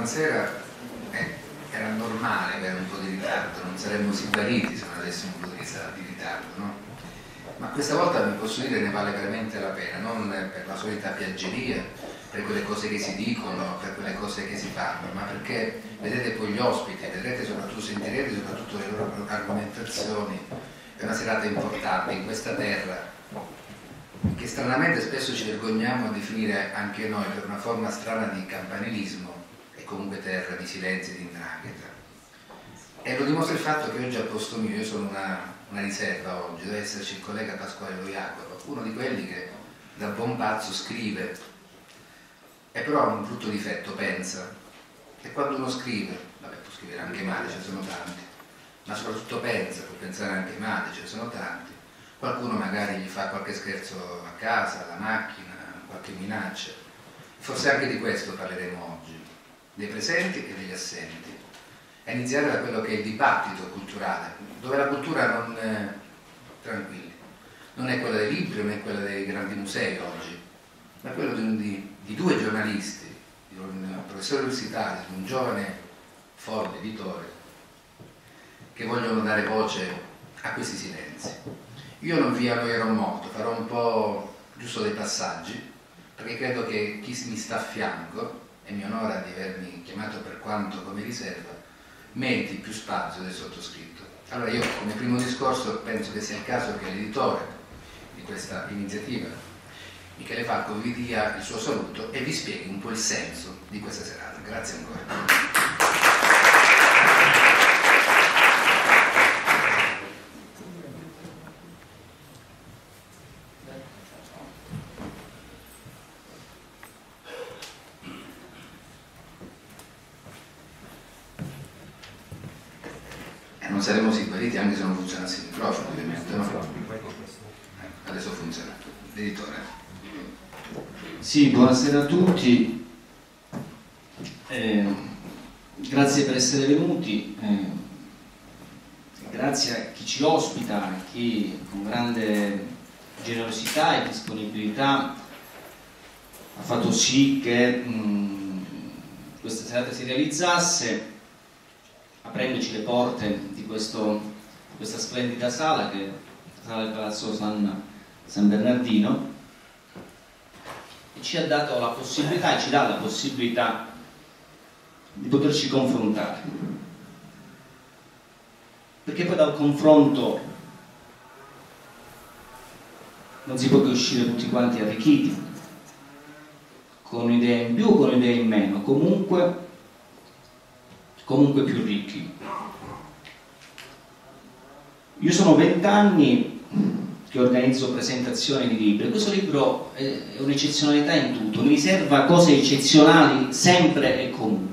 una sera era normale avere un po' di ritardo, non saremmo sibariti se non avessimo un po' di ritardo, no? Ma questa volta vi posso dire ne vale veramente la pena, non per la solita piaggeria, per quelle cose che si dicono, per quelle cose che si fanno, ma perché vedete poi gli ospiti, vedrete soprattutto, sentirete soprattutto le loro argomentazioni. È una serata importante in questa terra che stranamente spesso ci vergogniamo a definire anche noi per una forma strana di campanilismo e comunque terra di silenzio e di 'ndrangheta. E lo dimostra il fatto che oggi al posto mio, io sono una riserva oggi, deve esserci il collega Pasquale Lo Jacopo, uno di quelli che da buon pazzo scrive e però ha un brutto difetto, pensa, e quando uno scrive, vabbè, può scrivere anche male, ce ne sono tanti, ma soprattutto pensa, può pensare anche male, ce ne sono tanti. Qualcuno magari gli fa qualche scherzo a casa, alla macchina, qualche minaccia. Forse anche di questo parleremo oggi, dei presenti e degli assenti. A iniziare da quello che è il dibattito culturale, dove la cultura non è, tranquilli, non è quella dei libri, non è quella dei grandi musei oggi, ma quello di due giornalisti, di un professore universitario, di un giovane forte editore, che vogliono dare voce a questi silenzi. Io non vi annoierò molto, farò un po' giusto dei passaggi, perché credo che chi mi sta a fianco, e mi onora di avermi chiamato per quanto come riserva, meriti più spazio del sottoscritto. Allora io come primo discorso penso che sia il caso che l'editore di questa iniziativa, Michele Falco, vi dia il suo saluto e vi spieghi un po' il senso di questa serata. Grazie ancora. Non saremmo sibariti anche se non funzionasse il microfono, ovviamente, no? Adesso funziona. L'editore. Sì, buonasera a tutti. Grazie per essere venuti. Grazie a chi ci ospita, a chi con grande generosità e disponibilità ha fatto sì che questa serata si realizzasse, aprendoci le porte di questa splendida sala, che è la sala del Palazzo San Bernardino, e ci ha dato la possibilità, e ci dà la possibilità di poterci confrontare, perché poi dal confronto non si può che uscire tutti quanti arricchiti, con idee in più o con idee in meno, comunque più ricchi. Io sono 20 anni che organizzo presentazioni di libri. Questo libro è un'eccezionalità in tutto, mi riserva cose eccezionali sempre e comunque.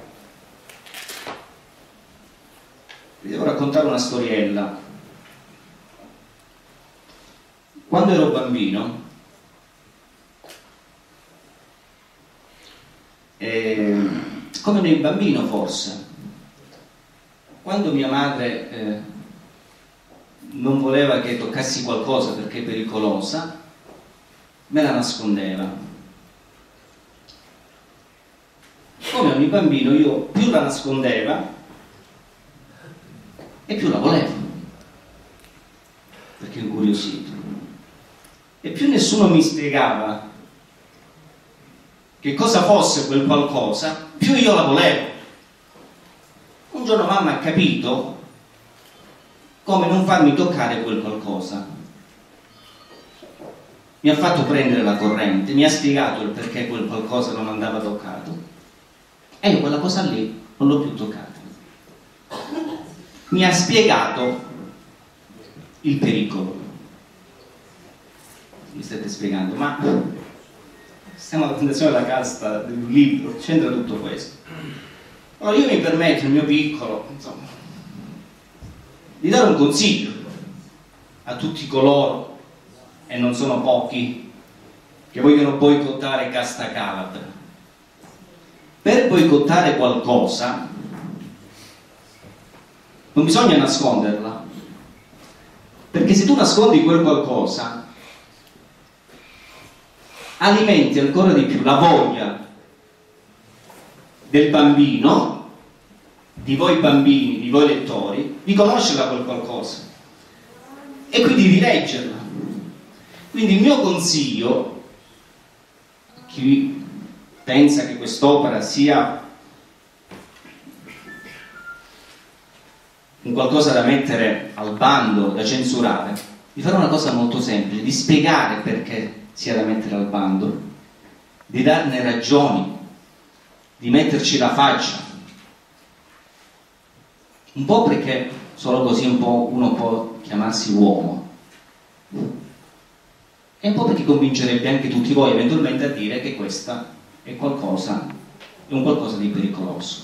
Vi devo raccontare una storiella. Quando ero bambino, come nel bambino forse, quando mia madre non voleva che toccassi qualcosa perché è pericolosa, me la nascondeva. Come ogni bambino, io più la nascondeva e più la volevo, perché incuriosito. E più nessuno mi spiegava che cosa fosse quel qualcosa, più io la volevo. Un giorno mamma ha capito come non farmi toccare quel qualcosa. Mi ha fatto prendere la corrente, mi ha spiegato il perché quel qualcosa non andava toccato e io quella cosa lì non l'ho più toccata. Mi ha spiegato il pericolo. Mi state spiegando, ma siamo alla presentazione della casta del libro, c'entra tutto questo. Allora io mi permetto, il mio piccolo, insomma, di dare un consiglio a tutti coloro, e non sono pochi, che vogliono boicottare Casta Calabra. Per boicottare qualcosa non bisogna nasconderla, perché se tu nascondi quel qualcosa alimenti ancora di più la voglia del bambino, di voi bambini, di voi lettori, di conoscerla quel qualcosa e quindi di leggerla. Quindi il mio consiglio, chi pensa che quest'opera sia un qualcosa da mettere al bando, da censurare, di fare una cosa molto semplice, di spiegare perché sia da mettere al bando, di darne ragioni, di metterci la faccia, un po' perché solo così un po' uno può chiamarsi uomo, e un po' perché convincerebbe anche tutti voi eventualmente a dire che questa è un qualcosa di pericoloso.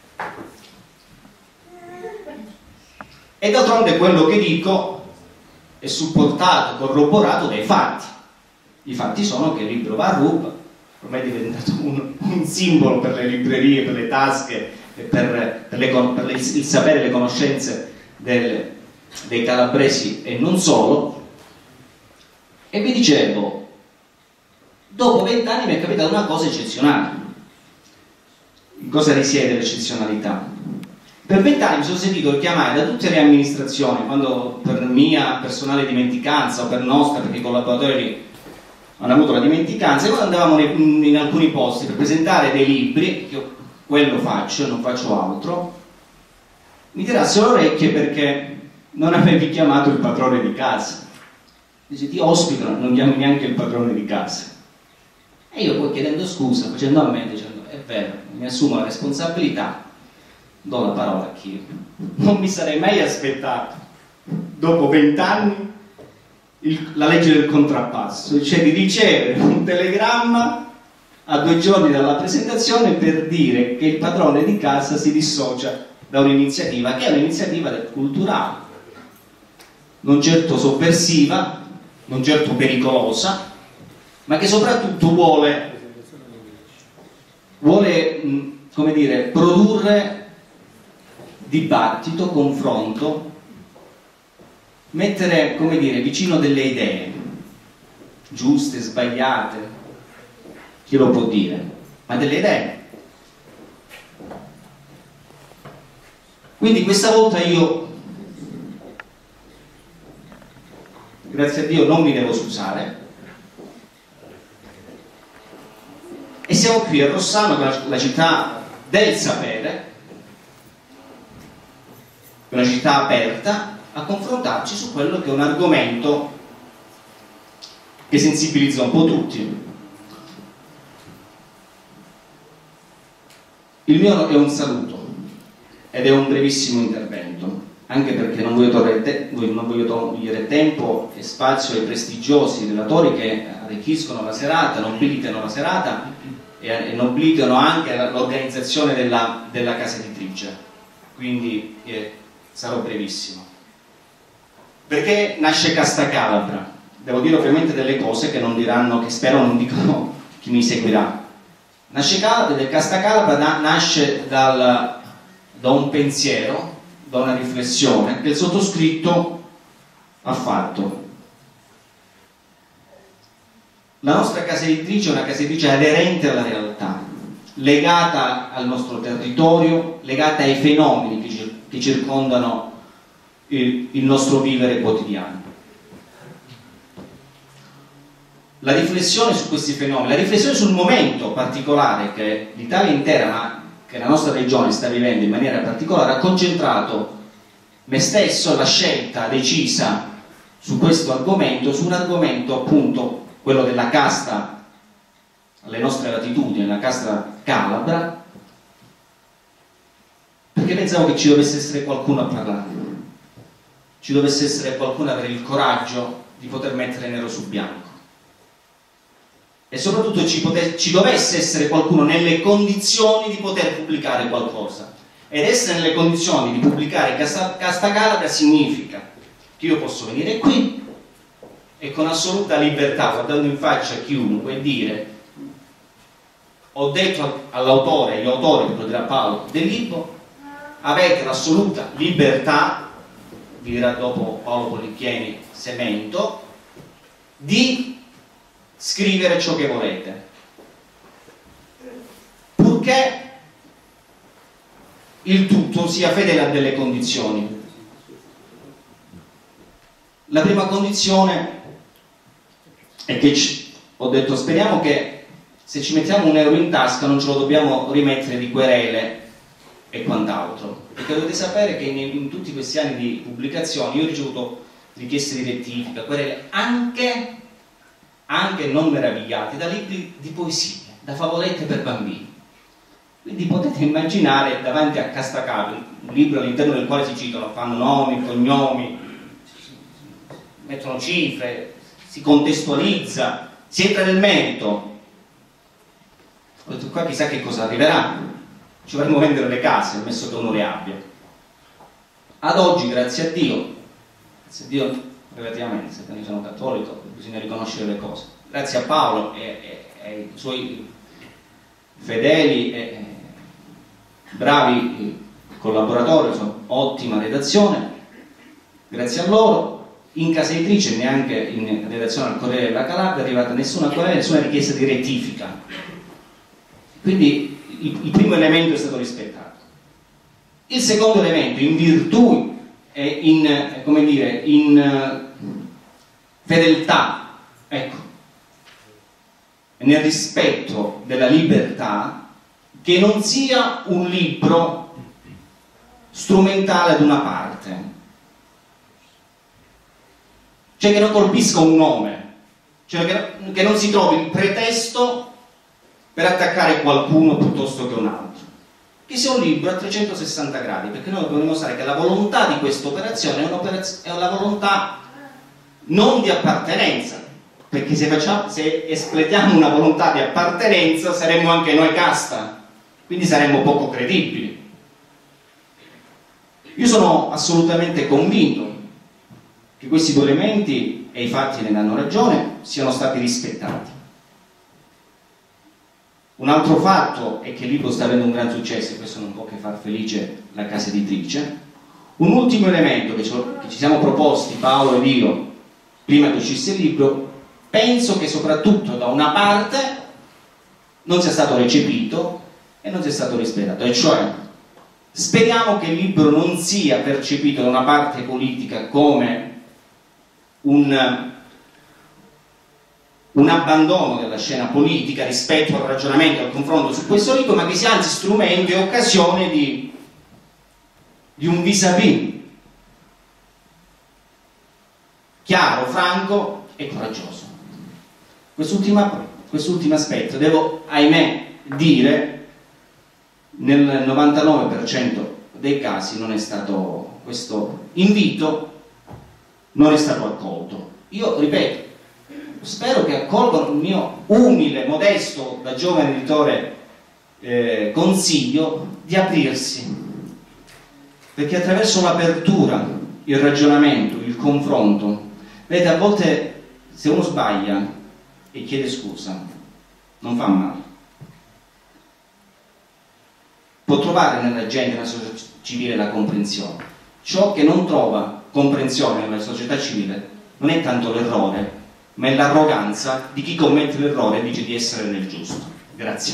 E d'altronde quello che dico è supportato, corroborato dai fatti. I fatti sono che il libro va a ruba, ormai è diventato un simbolo per le librerie, per le tasche, e per il sapere, le conoscenze dei calabresi e non solo. E vi dicevo, dopo 20 anni mi è capitata una cosa eccezionale. In cosa risiede l'eccezionalità? Per 20 anni mi sono sentito chiamare da tutte le amministrazioni, quando per mia personale dimenticanza o per nostra, perché i collaboratori hanno avuto la dimenticanza, e quando andavamo in alcuni posti per presentare dei libri, io quello faccio e non faccio altro, mi tirassero le orecchie perché non avevi chiamato il padrone di casa. Dice, ti ospitano, non chiami neanche il padrone di casa. E io poi chiedendo scusa, facendo a me, dicendo, è vero, mi assumo la responsabilità, do la parola a chi non mi sarei mai aspettato dopo 20 anni la legge del contrappasso, cioè di ricevere un telegramma a 2 giorni dalla presentazione per dire che il padrone di casa si dissocia da un'iniziativa che è un'iniziativa culturale, non certo sovversiva, non certo pericolosa, ma che soprattutto vuole come dire, produrre dibattito, confronto, mettere, come dire, vicino delle idee giuste, sbagliate, chi lo può dire, ma delle idee. Quindi questa volta io, grazie a Dio, non mi devo scusare, e siamo qui a Rossano, la città del sapere, una città aperta, a confrontarci su quello che è un argomento che sensibilizza un po' tutti. Il mio è un saluto ed è un brevissimo intervento, anche perché non voglio togliere tempo e spazio ai prestigiosi relatori che arricchiscono la serata, nobilitano la serata e nobilitano anche l'organizzazione della casa editrice. Quindi sarò brevissimo. Perché nasce Casta Calabra? Devo dire ovviamente delle cose che non diranno, che spero non dicono chi mi seguirà. Casta Calabra nasce da un pensiero, da una riflessione che il sottoscritto ha fatto. La nostra casa editrice è una casa editrice aderente alla realtà, legata al nostro territorio, legata ai fenomeni che circondano il nostro vivere quotidiano. La riflessione su questi fenomeni, la riflessione sul momento particolare che l'Italia intera, ma che la nostra regione sta vivendo in maniera particolare, ha concentrato me stesso, la scelta decisa su questo argomento, su un argomento appunto quello della casta alle nostre latitudini, la casta calabra, perché pensavo che ci dovesse essere qualcuno a parlare, ci dovesse essere qualcuno a avere il coraggio di poter mettere nero su bianco, e soprattutto ci dovesse essere qualcuno nelle condizioni di poter pubblicare qualcosa. Ed essere nelle condizioni di pubblicare Casta Calabra significa che io posso venire qui e con assoluta libertà, guardando in faccia a chiunque, dire: ho detto all'autore, agli autori, lo dirà Paolo, del libro, avete l'assoluta libertà, vi dirà dopo Paolo Policchieni, Semento, di scrivere ciò che volete, purché il tutto sia fedele a delle condizioni. La prima condizione è che ho detto speriamo che se ci mettiamo €1 in tasca non ce lo dobbiamo rimettere di querele e quant'altro, perché dovete sapere che in tutti questi anni di pubblicazioni io ho ricevuto richieste di rettifica, querele anche non meravigliate da libri di poesie, da favolette per bambini. Quindi potete immaginare davanti a Castacato, un libro all'interno del quale si citano, fanno nomi, cognomi, mettono cifre, si contestualizza, si entra nel merito. Ho detto qua chissà che cosa arriverà, ci vorremmo vendere le case, ammesso che uno le abbia. Ad oggi, grazie a Dio relativamente, se io sono cattolico bisogna riconoscere le cose, grazie a Paolo e ai suoi fedeli e bravi collaboratori, insomma, ottima redazione, grazie a loro in casa editrice, neanche in redazione al Corriere della Calabria, è arrivata nessuna querela, nessuna richiesta di rettifica. Quindi il primo elemento è stato rispettato. Il secondo elemento, in virtù e in, come dire, in fedeltà, ecco, nel rispetto della libertà, che non sia un libro strumentale ad una parte, cioè che non colpisca un nome, cioè che non si trovi il pretesto per attaccare qualcuno piuttosto che un altro, che sia un libro a 360 gradi, perché noi dobbiamo dimostrare che la volontà di questa operazione è una volontà non di appartenenza, perché se espletiamo una volontà di appartenenza saremmo anche noi casta, quindi saremmo poco credibili. Io sono assolutamente convinto che questi due elementi, e i fatti ne danno ragione, siano stati rispettati. Un altro fatto è che il libro sta avendo un gran successo, e questo non può che far felice la casa editrice. Un ultimo elemento che ci siamo proposti, Paolo ed io, prima che uscisse il libro, penso che soprattutto da una parte non sia stato recepito e non sia stato rispettato, e cioè speriamo che il libro non sia percepito da una parte politica come un abbandono della scena politica rispetto al ragionamento e al confronto su questo libro, ma che sia anzi strumento e occasione di un vis-à-vis chiaro, franco e coraggioso. Quest'ultimo aspetto, devo ahimè dire, nel 99% dei casi non è stato, questo invito non è stato accolto. Io ripeto, spero che accolgano il mio umile, modesto, da giovane editore consiglio di aprirsi, perché attraverso l'apertura, il ragionamento, il confronto, vedete, a volte se uno sbaglia e chiede scusa non fa male, può trovare nella gente, nella società civile, la comprensione. Ciò che non trova comprensione nella società civile non è tanto l'errore, ma è l'arroganza di chi commette l'errore e dice di essere nel giusto. Grazie.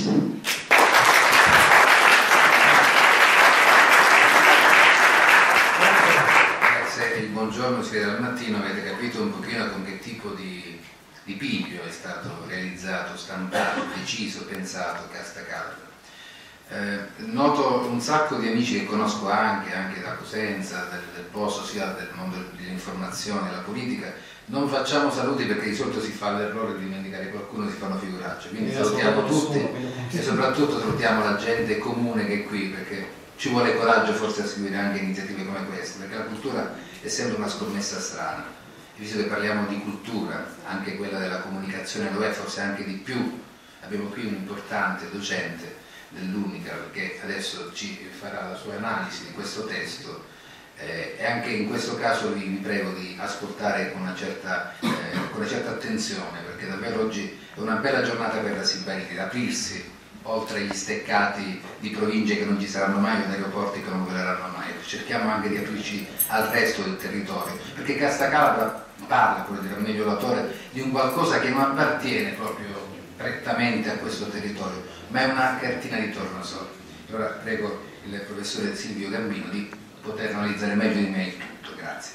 Se il buongiorno si vede al mattino, avete capito un pochino con che tipo di piglio è stato realizzato, stampato, deciso, pensato Castacato. Noto un sacco di amici che conosco anche da Cosenza, del posto, sia del mondo dell'informazione, della politica. Non facciamo saluti perché di solito si fa l'errore di dimenticare qualcuno, si fanno figuracce, quindi salutiamo tutti e soprattutto salutiamo la gente comune che è qui, perché ci vuole coraggio forse a seguire anche iniziative come queste, perché la cultura è sempre una scommessa strana, e visto che parliamo di cultura, anche quella della comunicazione lo è, forse anche di più. Abbiamo qui un importante docente dell'Unica, perché adesso ci farà la sua analisi di questo testo, e anche in questo caso vi prego di ascoltare con una certa attenzione, perché davvero oggi è una bella giornata per la Sibariti, aprirsi oltre agli steccati di province che non ci saranno mai o di aeroporti che non voleranno mai. Cerchiamo anche di aprirci al resto del territorio, perché Castacalabra parla, come dire, meglio l'autore, di un qualcosa che non appartiene proprio prettamente a questo territorio, ma è una cartina di tornasole. Allora prego il professore Silvio Gambino di poter analizzare meglio di me il tutto. Grazie.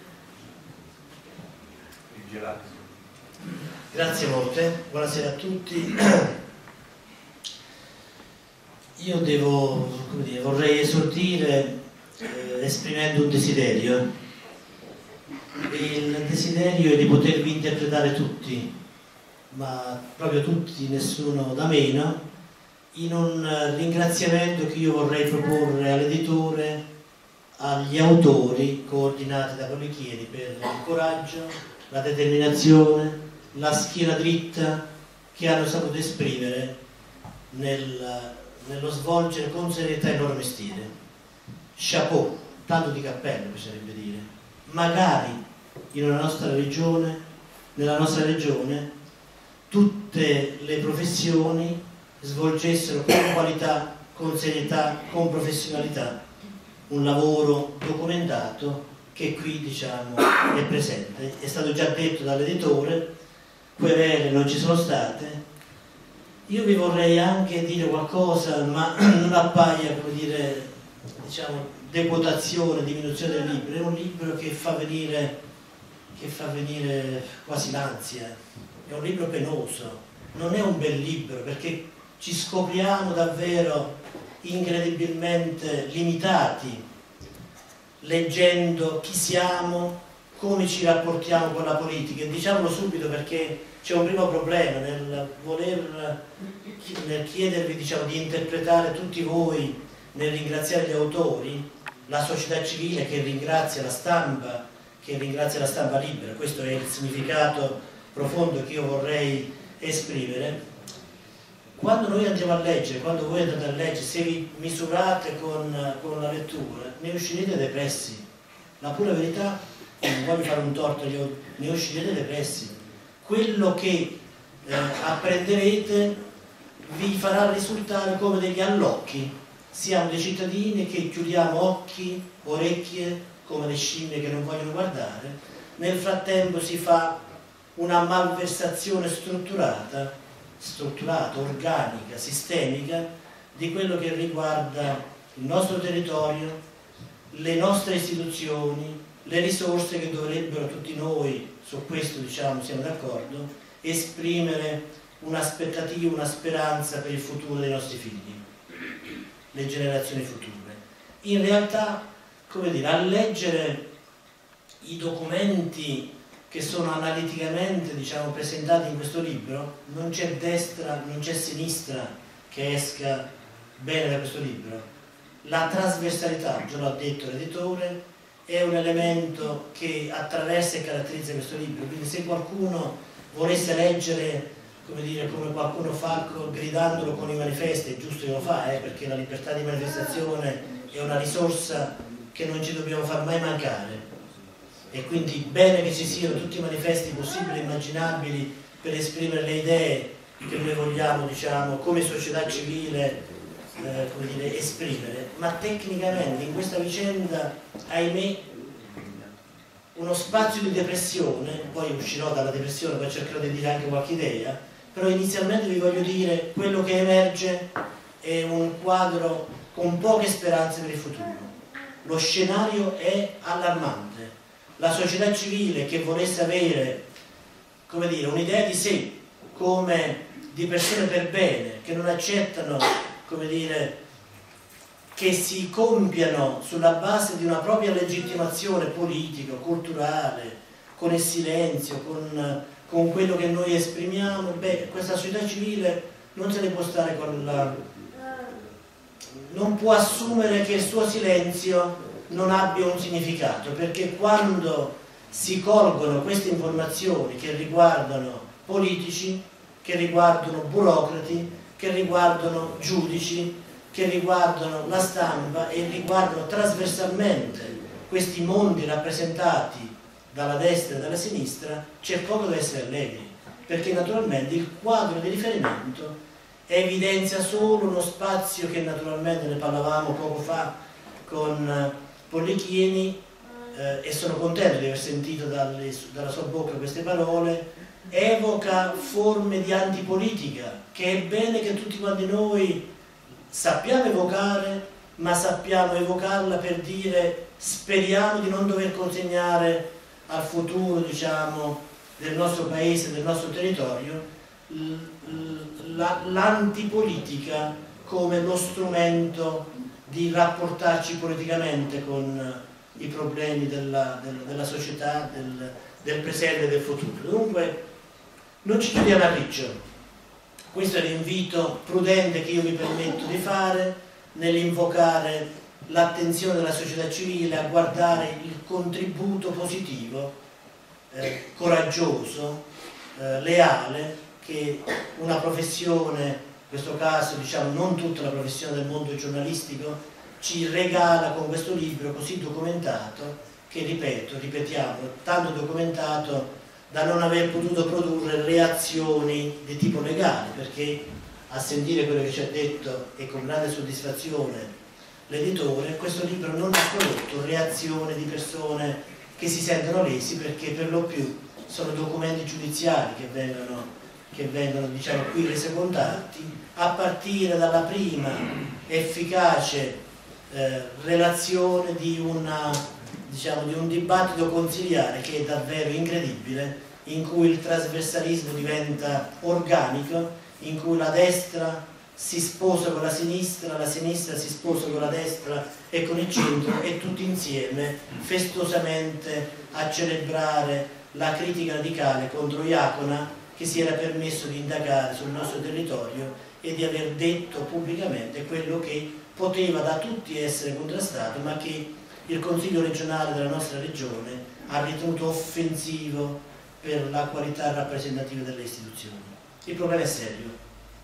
Grazie molte, buonasera a tutti. Io vorrei esordire esprimendo un desiderio. Il desiderio è di potervi interpretare tutti, ma proprio tutti, nessuno da meno, in un ringraziamento che io vorrei proporre all'editore, agli autori coordinati da Polichieri per il coraggio, la determinazione, la schiena dritta che hanno saputo esprimere nello svolgere con serietà il loro mestiere. Chapeau, tanto di cappello bisognerebbe dire. Magari nella nostra regione, tutte le professioni svolgessero con qualità, con serietà, con professionalità un lavoro documentato che qui diciamo è presente. È stato già detto dall'editore, querele non ci sono state. Io vi vorrei anche dire qualcosa, ma non appaia, come dire, diciamo, dequotazione, diminuzione del libro. È un libro che fa venire quasi l'ansia, è un libro penoso, non è un bel libro perché ci scopriamo davvero incredibilmente limitati leggendo chi siamo, come ci rapportiamo con la politica. E diciamolo subito perché c'è un primo problema nel chiedervi, diciamo, di interpretare tutti voi, nel ringraziare gli autori, la società civile che ringrazia la stampa, libera. Questo è il significato profondo che io vorrei esprimere. Quando noi andiamo a leggere, quando voi andate a leggere, se vi misurate con la lettura, ne uscirete depressi. La pura verità, non voglio fare un torto agli autori, ne uscirete depressi. Quello che apprenderete vi farà risultare come degli allocchi. Siamo dei cittadini che chiudiamo occhi, orecchie, come le scimmie che non vogliono guardare. Nel frattempo si fa una malversazione strutturata, organica, sistemica di quello che riguarda il nostro territorio, le nostre istituzioni, le risorse che dovrebbero tutti noi, su questo diciamo siamo d'accordo, esprimere un'aspettativa, una speranza per il futuro dei nostri figli, le generazioni future. In realtà, come dire, a leggere i documenti che sono analiticamente, diciamo, presentati in questo libro, non c'è destra, non c'è sinistra che esca bene da questo libro. La trasversalità, già l'ha detto l'editore, è un elemento che attraversa e caratterizza questo libro. Quindi se qualcuno volesse leggere, come dire, come qualcuno fa gridandolo con i manifesti, è giusto che lo fa, perché la libertà di manifestazione è una risorsa che non ci dobbiamo far mai mancare. E quindi bene che ci siano tutti i manifesti possibili e immaginabili per esprimere le idee che noi vogliamo, diciamo, come società civile, come dire, esprimere, ma tecnicamente in questa vicenda, ahimè, uno spazio di depressione, poi uscirò dalla depressione, poi cercherò di dire anche qualche idea, però inizialmente vi voglio dire quello che emerge è un quadro con poche speranze per il futuro. Lo scenario è allarmante. La società civile che volesse avere, come dire, un'idea di sé come di persone per bene, che non accettano, come dire, che si compiano sulla base di una propria legittimazione politica, culturale, con il silenzio, con quello che noi esprimiamo, beh, questa società civile non se ne può stare non può assumere che il suo silenzio non abbia un significato, perché quando si colgono queste informazioni che riguardano politici, che riguardano burocrati, che riguardano giudici, che riguardano la stampa e riguardano trasversalmente questi mondi rappresentati dalla destra e dalla sinistra, c'è poco da essere allegri, perché naturalmente il quadro di riferimento evidenzia solo uno spazio che naturalmente ne parlavamo poco fa con Pollichini, e sono contento di aver sentito dalla sua bocca queste parole, evoca forme di antipolitica che è bene che tutti quanti noi sappiamo evocare, ma sappiamo evocarla per dire speriamo di non dover consegnare al futuro, diciamo, del nostro paese, del nostro territorio, l'antipolitica come lo strumento di rapportarci politicamente con i problemi della società, del presente e del futuro. Dunque non ci chiudiamo a riccio. Questo è l'invito prudente che io mi permetto di fare nell'invocare l'attenzione della società civile a guardare il contributo positivo, coraggioso, leale che una professione, in questo caso diciamo non tutta la professione del mondo giornalistico, ci regala con questo libro così documentato che, ripetiamo, tanto documentato da non aver potuto produrre reazioni di tipo legale, perché a sentire quello che ci ha detto e con grande soddisfazione l'editore, questo libro non ha prodotto reazioni di persone che si sentono lesi, perché per lo più sono documenti giudiziari che vengono diciamo qui resocontati, a partire dalla prima efficace relazione di un dibattito consiliare che è davvero incredibile, in cui il trasversalismo diventa organico, in cui la destra si sposa con la sinistra si sposa con la destra e con il centro, e tutti insieme festosamente a celebrare la critica radicale contro Iacona, che si era permesso di indagare sul nostro territorio e di aver detto pubblicamente quello che poteva da tutti essere contrastato, ma che il Consiglio regionale della nostra regione ha ritenuto offensivo per la qualità rappresentativa delle istituzioni. Il problema è serio.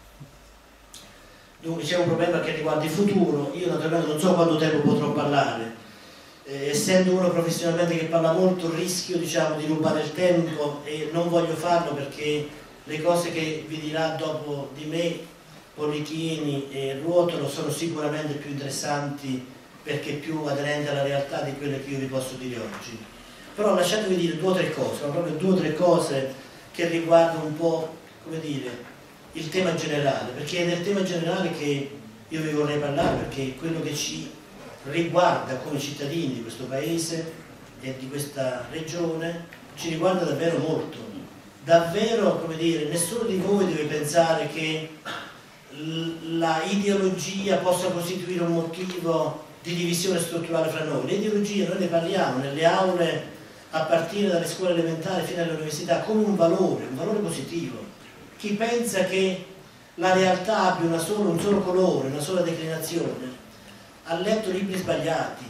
Dunque c'è un problema che riguarda il futuro. Io naturalmente non so quanto tempo potrò parlare, essendo uno professionalmente che parla molto, rischio diciamo di rubare il tempo, e non voglio farlo perché le cose che vi dirà dopo di me Pollichini e Ruotolo sono sicuramente più interessanti, perché più aderenti alla realtà di quelle che io vi posso dire oggi. Però lasciatemi dire due o tre cose, ma proprio due o tre cose che riguardano un po', come dire, il tema generale, perché è del tema generale che io vi vorrei parlare, perché è quello che ci riguarda come cittadini di questo paese e di questa regione, ci riguarda davvero molto. Davvero, come dire, nessuno di voi deve pensare che la ideologia possa costituire un motivo di divisione strutturale fra noi. Le ideologie noi ne parliamo nelle aule a partire dalle scuole elementari fino all'università come un valore positivo. Chi pensa che la realtà abbia un solo colore, una sola declinazione, ha letto libri sbagliati.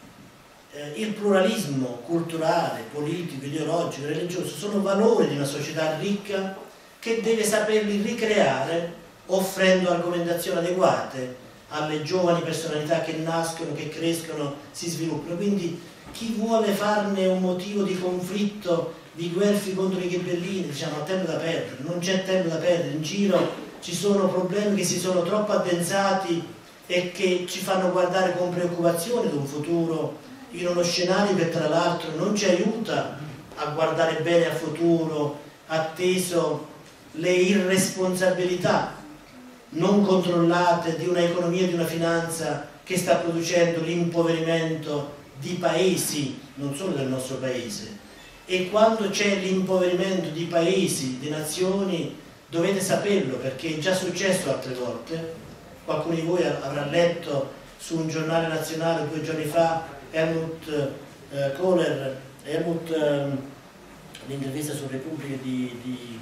Il pluralismo culturale, politico, ideologico, religioso sono valori di una società ricca che deve saperli ricreare offrendo argomentazioni adeguate alle giovani personalità che nascono, che crescono, si sviluppano. Quindi chi vuole farne un motivo di conflitto, di guelfi contro i ghibellini, diciamo, ha tempo da perdere. Non c'è tempo da perdere, in giro ci sono problemi che si sono troppo addensati e che ci fanno guardare con preoccupazione ad un futuro in uno scenario che tra l'altro non ci aiuta a guardare bene al futuro, atteso le irresponsabilità non controllate di una economia e di una finanza che sta producendo l'impoverimento di paesi, non solo del nostro paese. E quando c'è l'impoverimento di paesi, di nazioni, dovete saperlo, perché è già successo altre volte. Qualcuno di voi avrà letto su un giornale nazionale 2 giorni fa Helmut Kohler, l'intervista su Repubblica di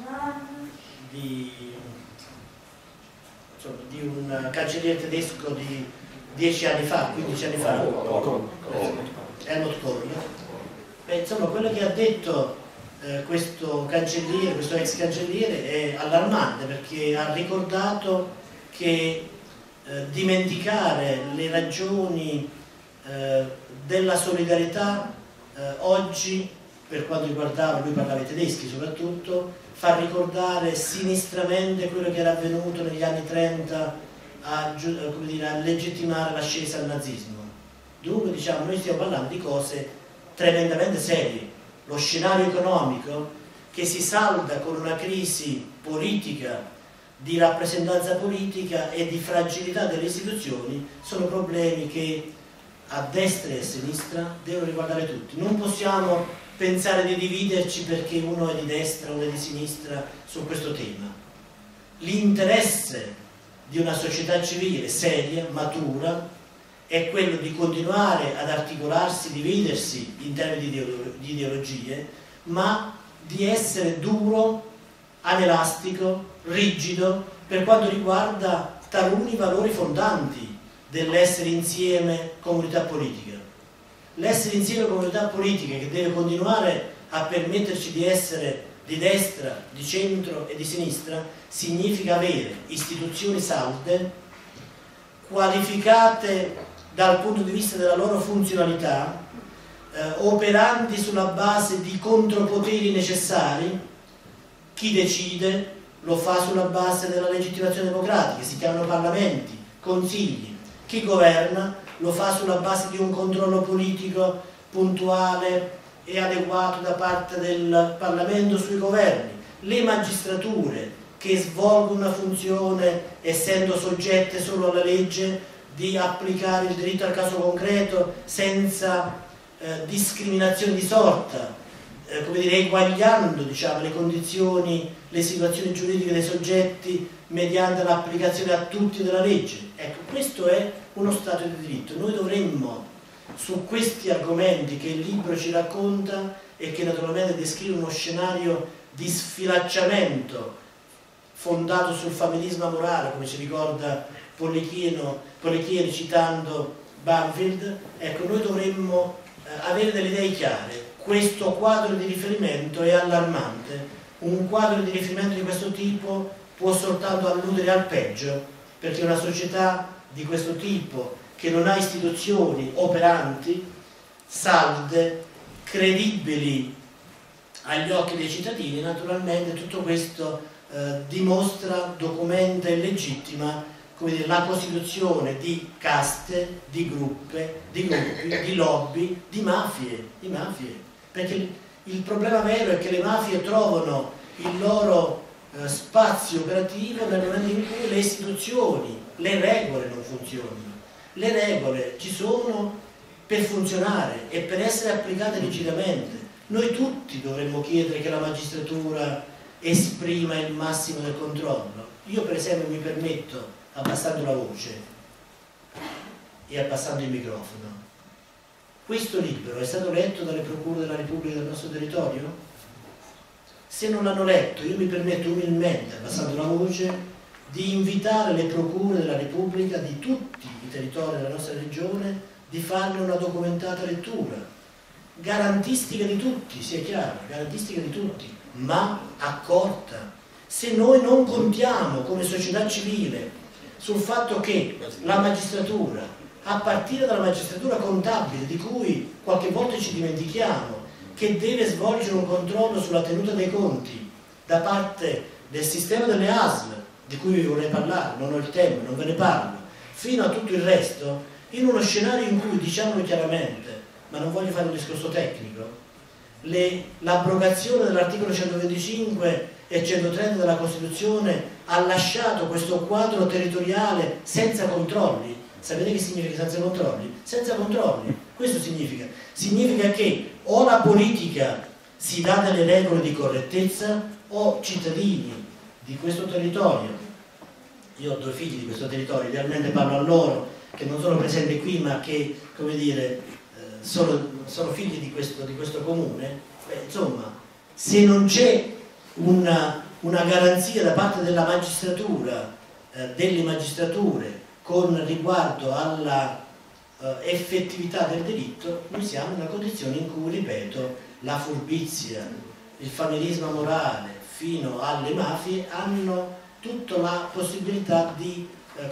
un cancelliere tedesco di 10 anni fa, 15 anni fa, Helmut Kohl. Insomma, quello che ha detto questo cancelliere, questo ex cancelliere, è allarmante, perché ha ricordato che dimenticare le ragioni della solidarietà oggi, per quanto riguardava, lui parlava i tedeschi soprattutto, fa ricordare sinistramente quello che era avvenuto negli anni 30 a legittimare l'ascesa al nazismo. Dunque diciamo, noi stiamo parlando di cose tremendamente serie. Lo scenario economico che si salda con una crisi politica di rappresentanza politica e di fragilità delle istituzioni sono problemi che a destra e a sinistra devono riguardare tutti. Non possiamo pensare di dividerci perché uno è di destra o uno è di sinistra su questo tema. L'interesse di una società civile seria, matura, è quello di continuare ad articolarsi, dividersi in termini di ideologie, ma di essere duro, anelastico, rigido per quanto riguarda taluni valori fondanti dell'essere insieme comunità politica. L'essere insieme comunità politica che deve continuare a permetterci di essere di destra, di centro e di sinistra significa avere istituzioni salde, qualificate dal punto di vista della loro funzionalità, operanti sulla base di contropoteri necessari. Chi decide lo fa sulla base della legittimazione democratica, si chiamano parlamenti, consigli. Chi governa lo fa sulla base di un controllo politico puntuale e adeguato da parte del Parlamento sui governi. Le magistrature che svolgono una funzione essendo soggette solo alla legge di applicare il diritto al caso concreto senza discriminazione di sorta, come dire, eguagliando, diciamo, le condizioni, le situazioni giuridiche dei soggetti mediante l'applicazione a tutti della legge. Ecco, questo è uno Stato di diritto. Noi dovremmo, su questi argomenti che il libro ci racconta e che naturalmente descrive uno scenario di sfilacciamento fondato sul familismo morale, come ci ricorda Pollichieri citando Banfield, ecco, noi dovremmo avere delle idee chiare. Questo quadro di riferimento è allarmante. Un quadro di riferimento di questo tipo può soltanto alludere al peggio, perché una società di questo tipo che non ha istituzioni operanti, salde, credibili agli occhi dei cittadini, naturalmente tutto questo dimostra, documenta e legittima, come dire, la costituzione di caste, di gruppi, di lobby, di mafie, perché il problema vero è che le mafie trovano il loro spazio operativo nel momento in cui le istituzioni, le regole non funzionano. Le regole ci sono per funzionare e per essere applicate rigidamente. Noi tutti dovremmo chiedere che la magistratura esprima il massimo del controllo. Io per esempio mi permetto, abbassando la voce e abbassando il microfono, questo libro è stato letto dalle procure della Repubblica del nostro territorio? Se non l'hanno letto, io mi permetto umilmente, abbassando la voce, di invitare le procure della Repubblica di tutti i territori della nostra regione di farne una documentata lettura, garantistica di tutti, sia chiaro, garantistica di tutti, ma accorta. Se noi non contiamo come società civile sul fatto che la magistratura, a partire dalla magistratura contabile, di cui qualche volta ci dimentichiamo, che deve svolgere un controllo sulla tenuta dei conti da parte del sistema delle ASL, di cui vi vorrei parlare, non ho il tempo, non ve ne parlo, fino a tutto il resto, in uno scenario in cui, diciamolo chiaramente, ma non voglio fare un discorso tecnico, l'abrogazione dell'articolo 125 e 130 della Costituzione ha lasciato questo quadro territoriale senza controlli. Sapete che significa senza controlli? Senza controlli. Questo significa. Significa che o la politica si dà delle regole di correttezza o cittadini di questo territorio. Io ho 2 figli di questo territorio, idealmente parlo a loro, che non sono presenti qui ma che, come dire, sono figli di questo comune. Insomma, se non c'è una garanzia da parte della magistratura, delle magistrature, con riguardo alla effettività del diritto, noi siamo in una condizione in cui, ripeto, la furbizia, il familismo morale fino alle mafie hanno tutta la possibilità di,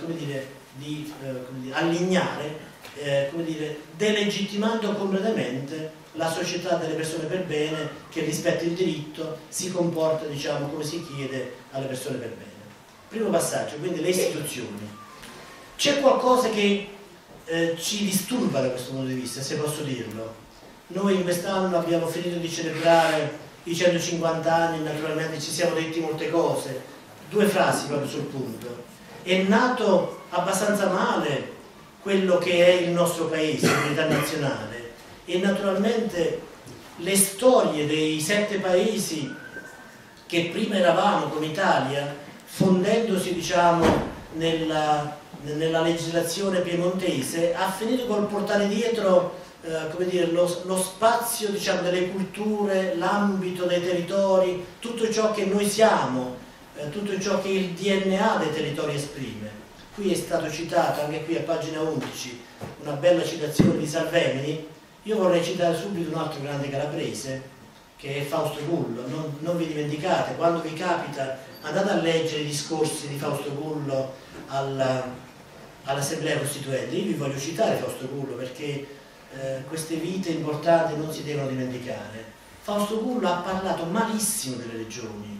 allignare, delegittimando completamente la società delle persone per bene che rispetta il diritto, si comporta, diciamo, come si chiede alle persone per bene. Primo passaggio, quindi le istituzioni. C'è qualcosa che ci disturba da questo punto di vista, se posso dirlo. Noi in quest'anno abbiamo finito di celebrare i 150 anni, naturalmente ci siamo detti molte cose, due frasi proprio sul punto. È nato abbastanza male quello che è il nostro paese, l'unità nazionale, e naturalmente le storie dei 7 paesi che prima eravamo come Italia, fondendosi diciamo nella legislazione piemontese, ha finito col portare dietro come dire, lo spazio diciamo, delle culture, l'ambito dei territori, tutto ciò che noi siamo, tutto ciò che il DNA dei territori esprime. Qui è stato citato, anche qui a pagina 11, una bella citazione di Salvemini. Io vorrei citare subito un altro grande calabrese, che è Fausto Gullo. Non vi dimenticate, quando vi capita, andate a leggere i discorsi di Fausto Gullo all'Assemblea Costituente. Io vi voglio citare Fausto Gullo perché queste vite importanti non si devono dimenticare. Fausto Gullo ha parlato malissimo delle regioni,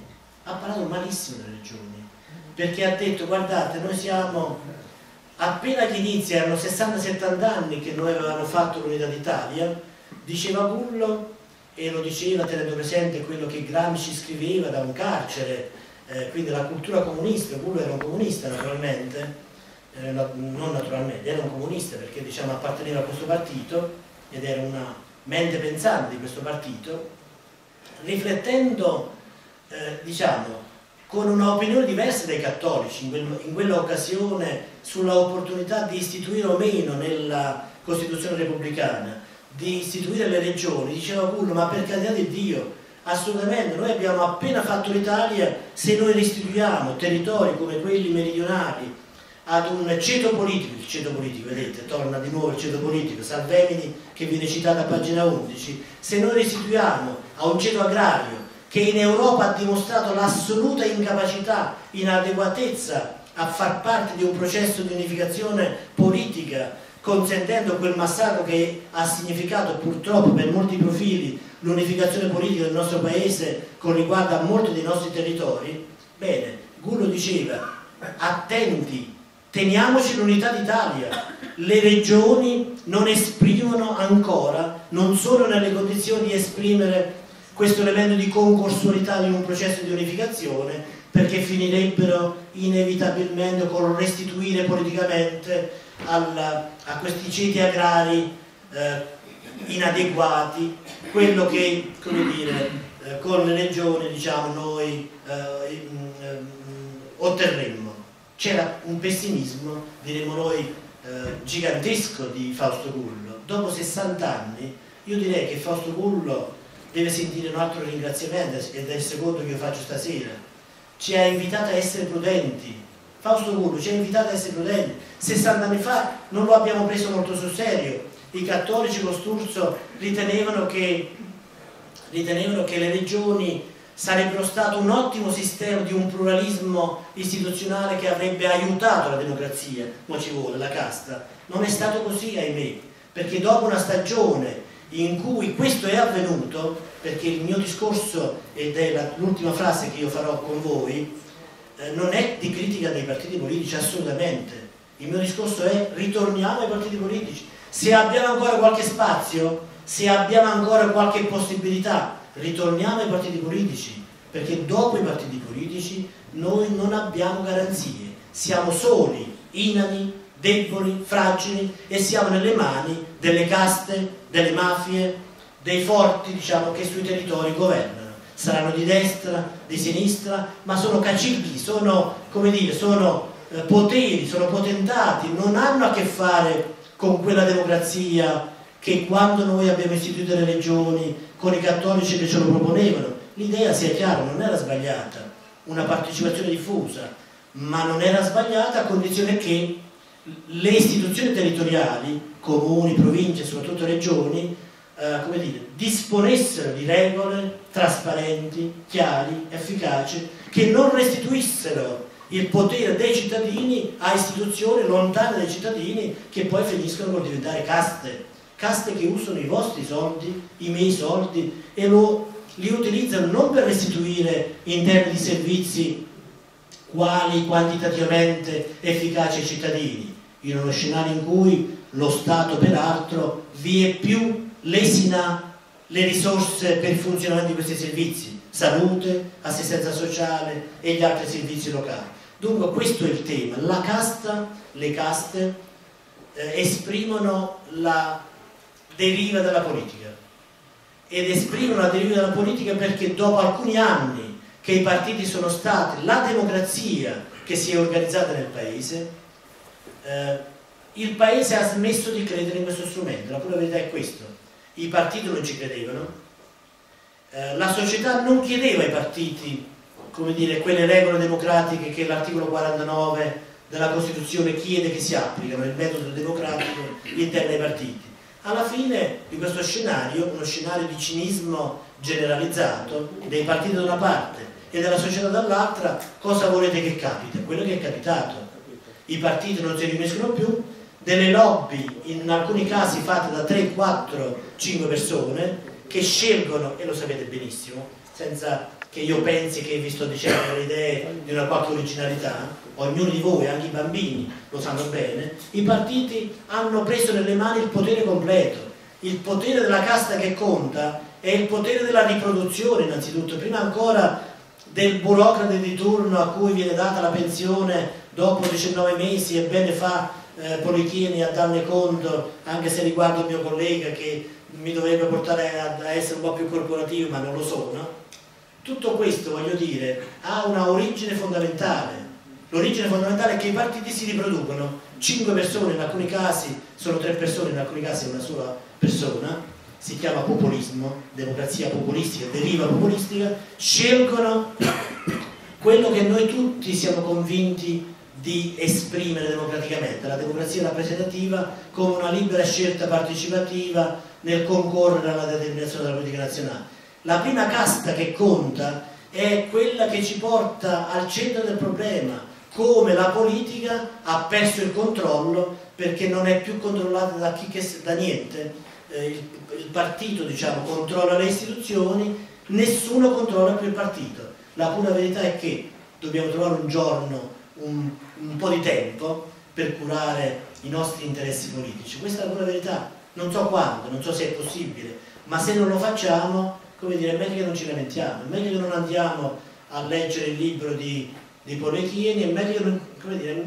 perché ha detto: guardate, noi siamo appena che inizia, erano 60-70 anni che noi avevamo fatto l'unità d'Italia, diceva Gullo, e lo diceva tenendo presente quello che Gramsci scriveva da un carcere, quindi la cultura comunista. Gullo era un comunista naturalmente, non naturalmente, era un comunista perché diciamo apparteneva a questo partito ed era una mente pensante di questo partito, riflettendo diciamo con un'opinione diversa dai cattolici in quella occasione sulla opportunità di istituire o meno nella Costituzione repubblicana, di istituire le regioni. Diceva Gullo: ma per carità di Dio, assolutamente, noi abbiamo appena fatto l'Italia, se noi restituiamo territori come quelli meridionali ad un ceto politico, il ceto politico, vedete, torna di nuovo il ceto politico, Salvemini che viene citato a pagina 11, se noi restituiamo a un ceto agrario che in Europa ha dimostrato l'assoluta incapacità, inadeguatezza a far parte di un processo di unificazione politica, consentendo quel massacro che ha significato purtroppo per molti profili l'unificazione politica del nostro paese con riguardo a molti dei nostri territori. Bene, Gullo diceva: attenti, teniamoci l'unità d'Italia, le regioni non esprimono ancora, non sono nelle condizioni di esprimere questo elemento di concorsualità in un processo di unificazione, perché finirebbero inevitabilmente con restituire politicamente a questi ceti agrari inadeguati quello che, come dire, con le regioni diciamo noi otterremmo. C'era un pessimismo, diremmo noi, gigantesco di Fausto Gullo. Dopo 60 anni io direi che Fausto Gullo deve sentire un altro ringraziamento, ed è il secondo che io faccio stasera. Ci ha invitato a essere prudenti. Fausto Gullo ci ha invitato a essere prudenti. 60 anni fa non lo abbiamo preso molto sul serio. I cattolici con Sturzo ritenevano che le regioni sarebbero stato un ottimo sistema di un pluralismo istituzionale che avrebbe aiutato la democrazia, ma ci vuole la casta. Non è stato così, ahimè, perché dopo una stagione in cui questo è avvenuto, perché il mio discorso, ed è l'ultima frase che io farò con voi, non è di critica dei partiti politici, assolutamente. Il mio discorso è: ritorniamo ai partiti politici. Se abbiamo ancora qualche spazio, se abbiamo ancora qualche possibilità, ritorniamo ai partiti politici, perché dopo i partiti politici noi non abbiamo garanzie, siamo soli, inani, deboli, fragili, e siamo nelle mani delle caste, delle mafie, dei forti diciamo che sui territori governano. Saranno di destra, di sinistra, ma sono cacichi, sono, come dire, sono poteri, sono potentati, non hanno a che fare con quella democrazia che quando noi abbiamo istituito le regioni, con i cattolici che ce lo proponevano, l'idea, sia chiaro, non era sbagliata, una partecipazione diffusa, ma non era sbagliata a condizione che le istituzioni territoriali, comuni, province, soprattutto regioni, come dire, disponessero di regole trasparenti, chiari, efficaci, che non restituissero il potere dei cittadini a istituzioni lontane dai cittadini, che poi finiscono con diventare caste che usano i vostri soldi, i miei soldi, e li utilizzano non per restituire in termini di servizi quali quantitativamente efficaci ai cittadini, in uno scenario in cui lo Stato peraltro vie più lesina le risorse per il funzionamento di questi servizi, salute, assistenza sociale e gli altri servizi locali. Dunque questo è il tema. La casta, le caste esprimono la deriva della politica, ed esprimono la deriva della politica perché dopo alcuni anni che i partiti sono stati la democrazia che si è organizzata nel paese, il paese ha smesso di credere in questo strumento. La pura verità è questo: i partiti non ci credevano, la società non chiedeva ai partiti, come dire, quelle regole democratiche che l'articolo 49 della Costituzione chiede che si applicano, il metodo democratico interno ai partiti. Alla fine di questo scenario, uno scenario di cinismo generalizzato dei partiti da una parte e della società dall'altra, cosa volete che capita? Quello che è capitato. I partiti non si riuniscono più, delle lobby in alcuni casi fatte da 3, 4, 5 persone che scelgono, e lo sapete benissimo, senza che io pensi che vi sto dicendo le idee di una qualche originalità, ognuno di voi, anche i bambini lo sanno bene, i partiti hanno preso nelle mani il potere completo. Il potere della casta che conta è il potere della riproduzione innanzitutto, prima ancora del burocrate di turno a cui viene data la pensione dopo 19 mesi, e bene fa Polichini a darne conto, anche se riguardo il mio collega che mi dovrebbe portare a essere un po' più corporativo, ma non lo sono. Tutto questo, voglio dire, ha una origine fondamentale. L'origine fondamentale è che i partiti si riproducono, 5 persone in alcuni casi, sono 3 persone in alcuni casi, una sola persona, si chiama populismo, democrazia populistica, deriva populistica, scelgono quello che noi tutti siamo convinti di esprimere democraticamente, la democrazia rappresentativa come una libera scelta partecipativa nel concorrere alla determinazione della politica nazionale. La prima casta che conta è quella che ci porta al centro del problema, come la politica ha perso il controllo perché non è più controllata da niente. Il partito, diciamo, controlla le istituzioni, nessuno controlla più il partito. La pura verità è che dobbiamo trovare un giorno, un po' di tempo per curare i nostri interessi politici. Questa è la pura verità. Non so quando, non so se è possibile, ma se non lo facciamo, come dire, è meglio che non ci lamentiamo, è meglio che non andiamo a leggere il libro di Polichini, è meglio che non, come dire,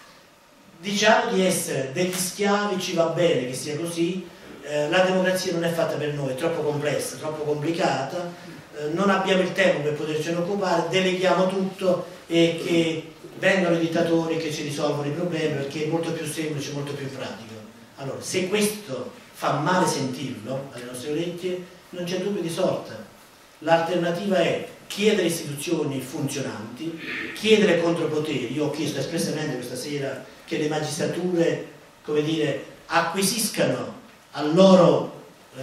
diciamo di essere degli schiavi, ci va bene che sia così. La democrazia non è fatta per noi, è troppo complessa, troppo complicata, non abbiamo il tempo per potercene occupare, deleghiamo tutto e che vengano i dittatori che ci risolvono i problemi, perché è molto più semplice, molto più pratico. Allora, se questo fa male sentirlo alle nostre orecchie, non c'è dubbio di sorta. L'alternativa è chiedere istituzioni funzionanti, chiedere contropoteri. Io ho chiesto espressamente questa sera che le magistrature, come dire, acquisiscano i loro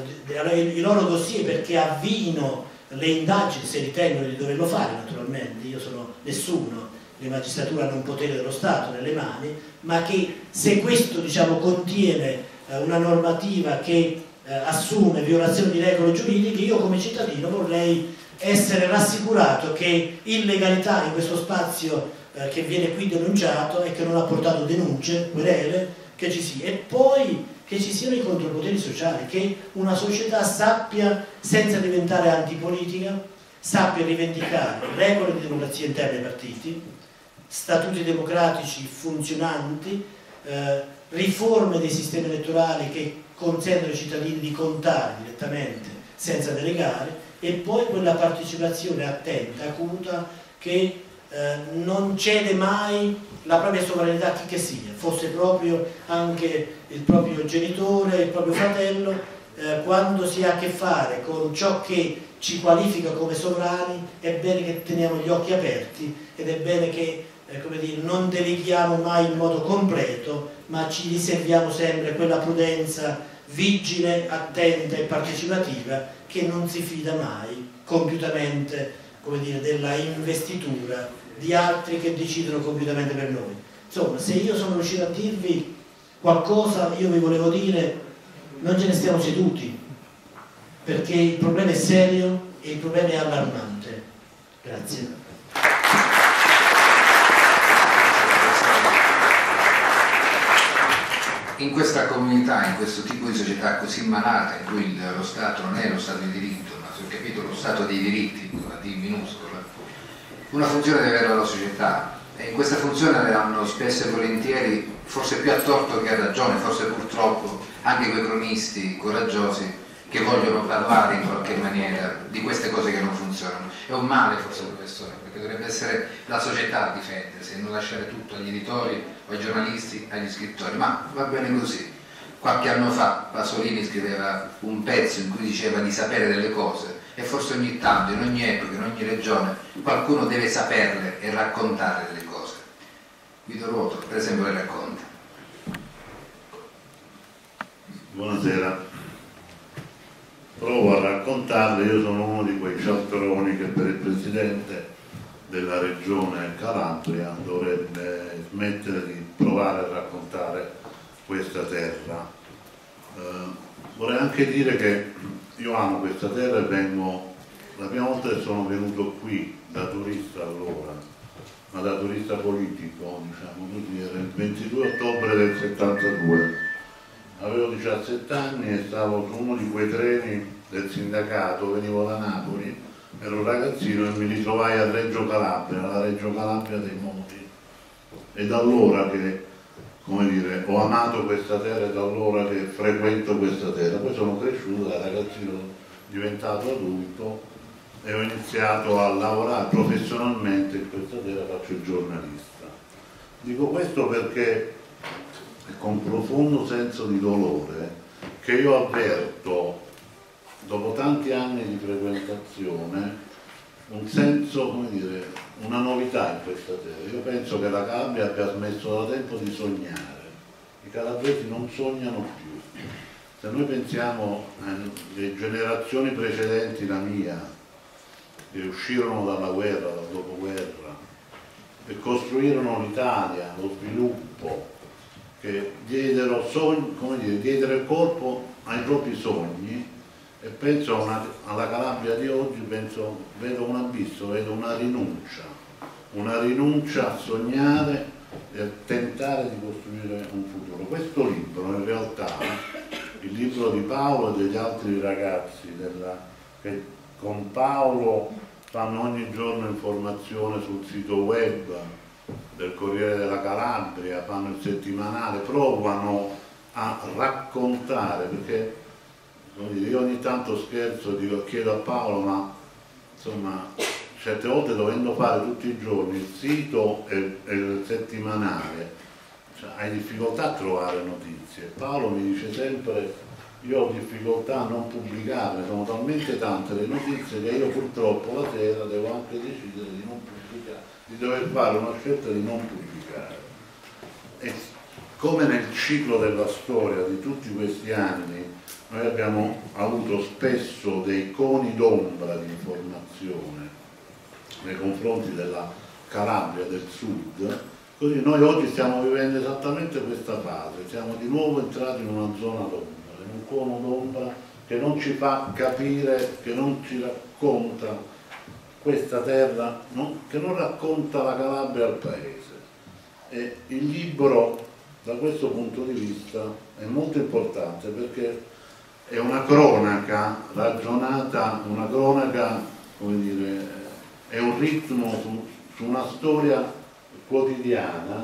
dossier, perché avviino le indagini, se ritengono di doverlo fare, naturalmente. Io sono nessuno, le magistrature hanno un potere dello Stato nelle mani, ma che se questo, diciamo, contiene una normativa che assume violazione di regole giuridiche, io come cittadino vorrei essere rassicurato che illegalità in questo spazio che viene qui denunciato e che non ha portato denunce, querele, che ci sia, e poi che ci siano i contropoteri sociali, che una società sappia, senza diventare antipolitica, sappia rivendicare regole di democrazia interne ai partiti, statuti democratici funzionanti, riforme dei sistemi elettorali che consentono ai cittadini di contare direttamente senza delegare, e poi quella partecipazione attenta, acuta, che non cede mai la propria sovranità a chi che sia, fosse proprio anche il proprio genitore, il proprio fratello, quando si ha a che fare con ciò che ci qualifica come sovrani. È bene che teniamo gli occhi aperti ed è bene che come dire, non deleghiamo mai in modo completo, ma ci riserviamo sempre quella prudenza vigile, attenta e partecipativa che non si fida mai compiutamente, come dire, della investitura di altri che decidono compiutamente per noi. Insomma, se io sono riuscito a dirvi qualcosa, io vi volevo dire: non ce ne stiamo seduti, perché il problema è serio e il problema è allarmante. Grazie. in questa comunità, in questo tipo di società così malata, in cui lo Stato non è lo Stato di diritto, ma se ho capito lo Stato dei diritti, con la D minuscola, una funzione deve avere la società, e in questa funzione le hanno spesso e volentieri, forse più a torto che a ragione, forse purtroppo, anche quei cronisti coraggiosi che vogliono parlare in qualche maniera di queste cose che non funzionano. È un male forse, professore, perché dovrebbe essere la società a difendersi e non lasciare tutto agli editori o ai giornalisti, agli scrittori, ma va bene così. Qualche anno fa Pasolini scriveva un pezzo in cui diceva di sapere delle cose, e forse ogni tanto, in ogni epoca, in ogni regione, qualcuno deve saperle e raccontare delle cose. Guido Ruoto, per esempio, le racconta. Buonasera. Provo a raccontarle. Io sono uno di quei cialtroni che per il Presidente della Regione Calabria dovrebbe smettere di provare a raccontare questa terra. Vorrei anche dire che io amo questa terra e vengo, la prima volta che sono venuto qui da turista allora, ma da turista politico, diciamo così, era il 22 ottobre del 72. Avevo 17 anni e stavo su uno di quei treni del sindacato, venivo da Napoli, ero un ragazzino e mi ritrovai a Reggio Calabria, la Reggio Calabria dei Monti. E da allora che, come dire, ho amato questa terra e da allora che frequento questa terra. Poi sono cresciuto da ragazzino, diventato adulto e ho iniziato a lavorare professionalmente in questa terra, faccio il giornalista. Dico questo perché con profondo senso di dolore che io avverto dopo tanti anni di frequentazione un senso, come dire, una novità in questa terra. Io penso che la Calabria abbia smesso da tempo di sognare, i calabresi non sognano più. Se noi pensiamo alle generazioni precedenti, la mia, che uscirono dalla guerra, dal dopoguerra e costruirono l'Italia, lo sviluppo, che diedero corpo ai propri sogni, e penso alla Calabria di oggi, vedo un abisso, vedo una rinuncia a sognare e a tentare di costruire un futuro. Questo libro in realtà, il libro di Paolo e degli altri ragazzi che con Paolo fanno ogni giorno informazione sul sito web del Corriere della Calabria, fanno il settimanale, provano a raccontare, perché io ogni tanto scherzo, chiedo a Paolo, ma insomma certe volte dovendo fare tutti i giorni il sito e il settimanale, cioè, hai difficoltà a trovare notizie. Paolo mi dice sempre: io ho difficoltà a non pubblicarne, sono talmente tante le notizie che io purtroppo la sera devo anche decidere di non pubblicare, di dover fare una scelta di non pubblicare. E come nel ciclo della storia di tutti questi anni noi abbiamo avuto spesso dei coni d'ombra di informazione nei confronti della Calabria del Sud, così noi oggi stiamo vivendo esattamente questa fase, siamo di nuovo entrati in una zona d'ombra, in un cono d'ombra che non ci fa capire, che non ci racconta questa terra, che non racconta la Calabria al paese. E il libro da questo punto di vista è molto importante perché è una cronaca ragionata, una cronaca, come dire, è un ritmo su una storia quotidiana,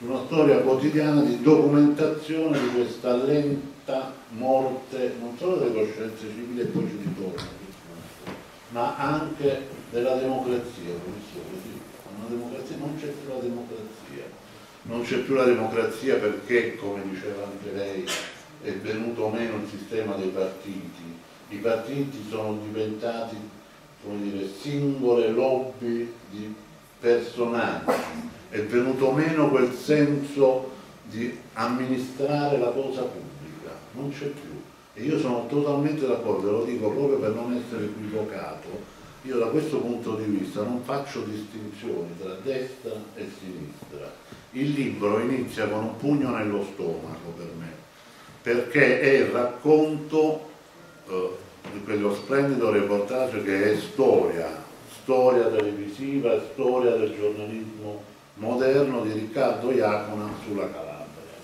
di documentazione di questa lenta morte non solo delle coscienze civili, e poi ci ritorno, ma anche della democrazia, professore. Sì, una democrazia, non c'è più la democrazia, non c'è più la democrazia perché, come diceva anche lei, è venuto meno il sistema dei partiti. I partiti sono diventati, come dire, singole lobby di personaggi, è venuto meno quel senso di amministrare la cosa pubblica, non c'è più. E io sono totalmente d'accordo, lo dico proprio per non essere equivocato. Io da questo punto di vista non faccio distinzioni tra destra e sinistra. Il libro inizia con un pugno nello stomaco per me, perché è il racconto di quello splendido reportage che è storia televisiva, storia del giornalismo moderno di Riccardo Iacona sulla Calabria.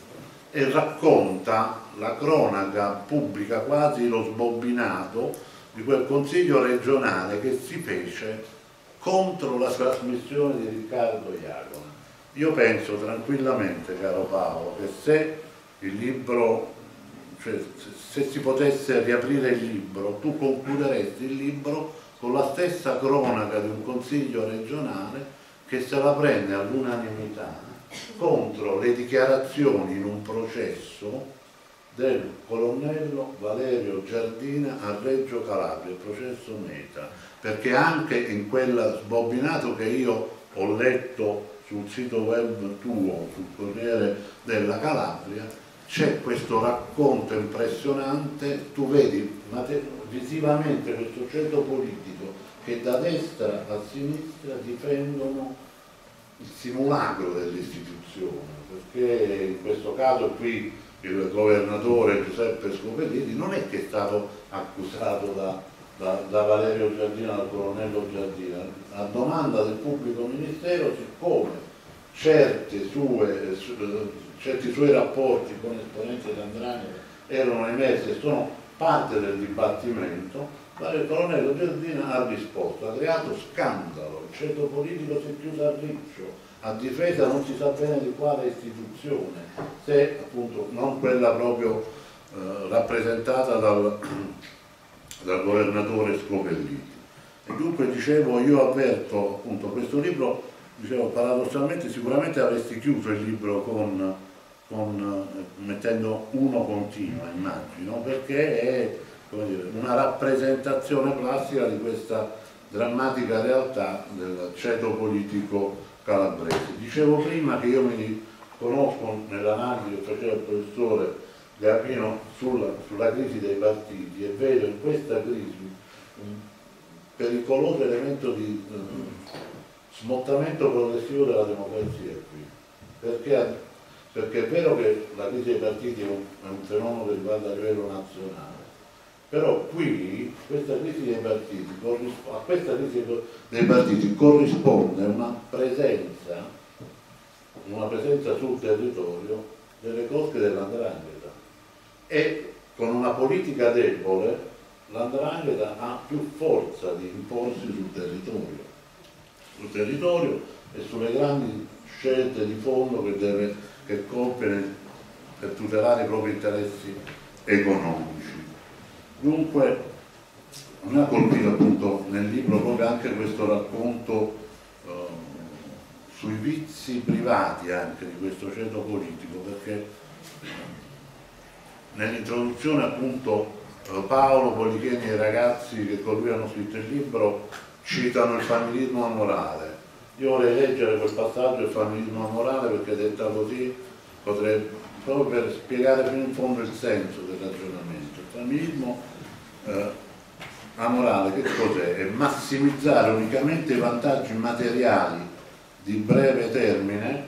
e racconta la cronaca pubblica, quasi lo sbobbinato di quel consiglio regionale che si fece contro la trasmissione di Riccardo Iacona. Io penso tranquillamente, caro Paolo, che se il libro, cioè se si potesse riaprire il libro, tu concluderesti il libro con la stessa cronaca di un consiglio regionale che se la prende all'unanimità contro le dichiarazioni in un processo del colonnello Valerio Giardina a Reggio Calabria, il processo Meta, perché anche in quel sbobbinato che io ho letto sul sito web tuo, sul Corriere della Calabria, c'è questo racconto impressionante. Tu vedi visivamente questo ceto politico che da destra a sinistra difendono il simulacro dell'istituzione, perché in questo caso qui il governatore Giuseppe Scopelliti non è che è stato accusato da Valerio Giardina, dal colonnello Giardina, a domanda del pubblico ministero, siccome certi suoi rapporti con esponenti dell''ndrangheta erano emersi e sono parte del dibattimento, il colonnello Giardina ha risposto: ha creato scandalo, il ceto politico si è chiuso a riccio, a difesa non si sa bene di quale istituzione, se appunto non quella proprio rappresentata dal governatore Scopelliti. E dunque dicevo, io avverto appunto questo libro, dicevo, paradossalmente sicuramente avresti chiuso il libro mettendo uno continua, immagino, perché è, come dire, una rappresentazione plastica di questa drammatica realtà del ceto politico calabrese. Dicevo prima che io mi conosco nell'analisi che faceva il professore Garbino sulla crisi dei partiti, e vedo in questa crisi un pericoloso elemento di smottamento progressivo della democrazia qui, perché è vero che la crisi dei partiti è un fenomeno che riguarda a livello nazionale, però qui questa crisi dei partiti, a questa crisi dei partiti corrisponde una presenza sul territorio delle cosche dell''ndrangheta, e con una politica debole l''ndrangheta ha più forza di imporsi sul territorio e sulle grandi scelte di fondo che compie per tutelare i propri interessi economici. Dunque mi ha colpito appunto nel libro proprio anche questo racconto sui vizi privati anche di questo ceto politico, perché nell'introduzione appunto Paolo Policheni e i ragazzi che con lui hanno scritto il libro citano il familismo amorale. Io vorrei leggere quel passaggio del familismo amorale, perché detta così potrei, proprio per spiegare fino in fondo il senso del ragionamento. Il familismo amorale che cos'è? È massimizzare unicamente i vantaggi materiali di breve termine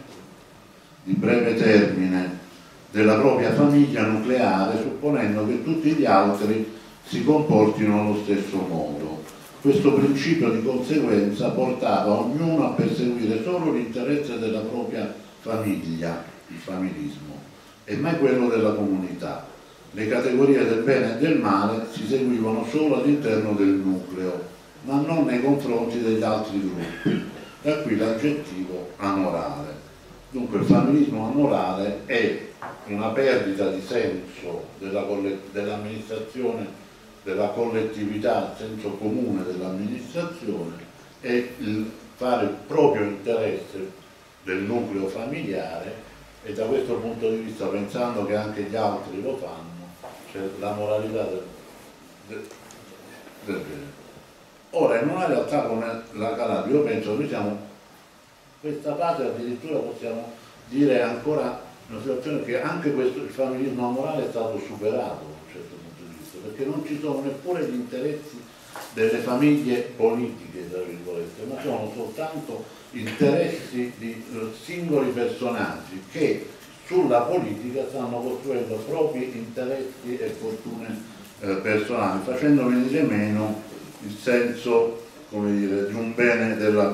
della propria famiglia nucleare, supponendo che tutti gli altri si comportino allo stesso modo. Questo principio di conseguenza portava ognuno a perseguire solo l'interesse della propria famiglia, il familismo, e mai quello della comunità. Le categorie del bene e del male si seguivano solo all'interno del nucleo, ma non nei confronti degli altri gruppi. Da qui l'aggettivo amorale. Dunque il familismo amorale è una perdita di senso dell'amministrazione, della collettività, il senso comune dell'amministrazione, e il fare il proprio interesse del nucleo familiare, e da questo punto di vista, pensando che anche gli altri lo fanno, c'è la moralità del bene. Ora, in una realtà come la Calabria, io penso che noi siamo, questa fase addirittura possiamo dire ancora una situazione che anche il familismo amorale è stato superato da un certo punto di vista, perché non ci sono neppure gli interessi delle famiglie politiche, tra virgolette, ma sono soltanto interessi di singoli personaggi che sulla politica stanno costruendo propri interessi e fortune personali, facendo venire meno il senso, come dire, di un bene della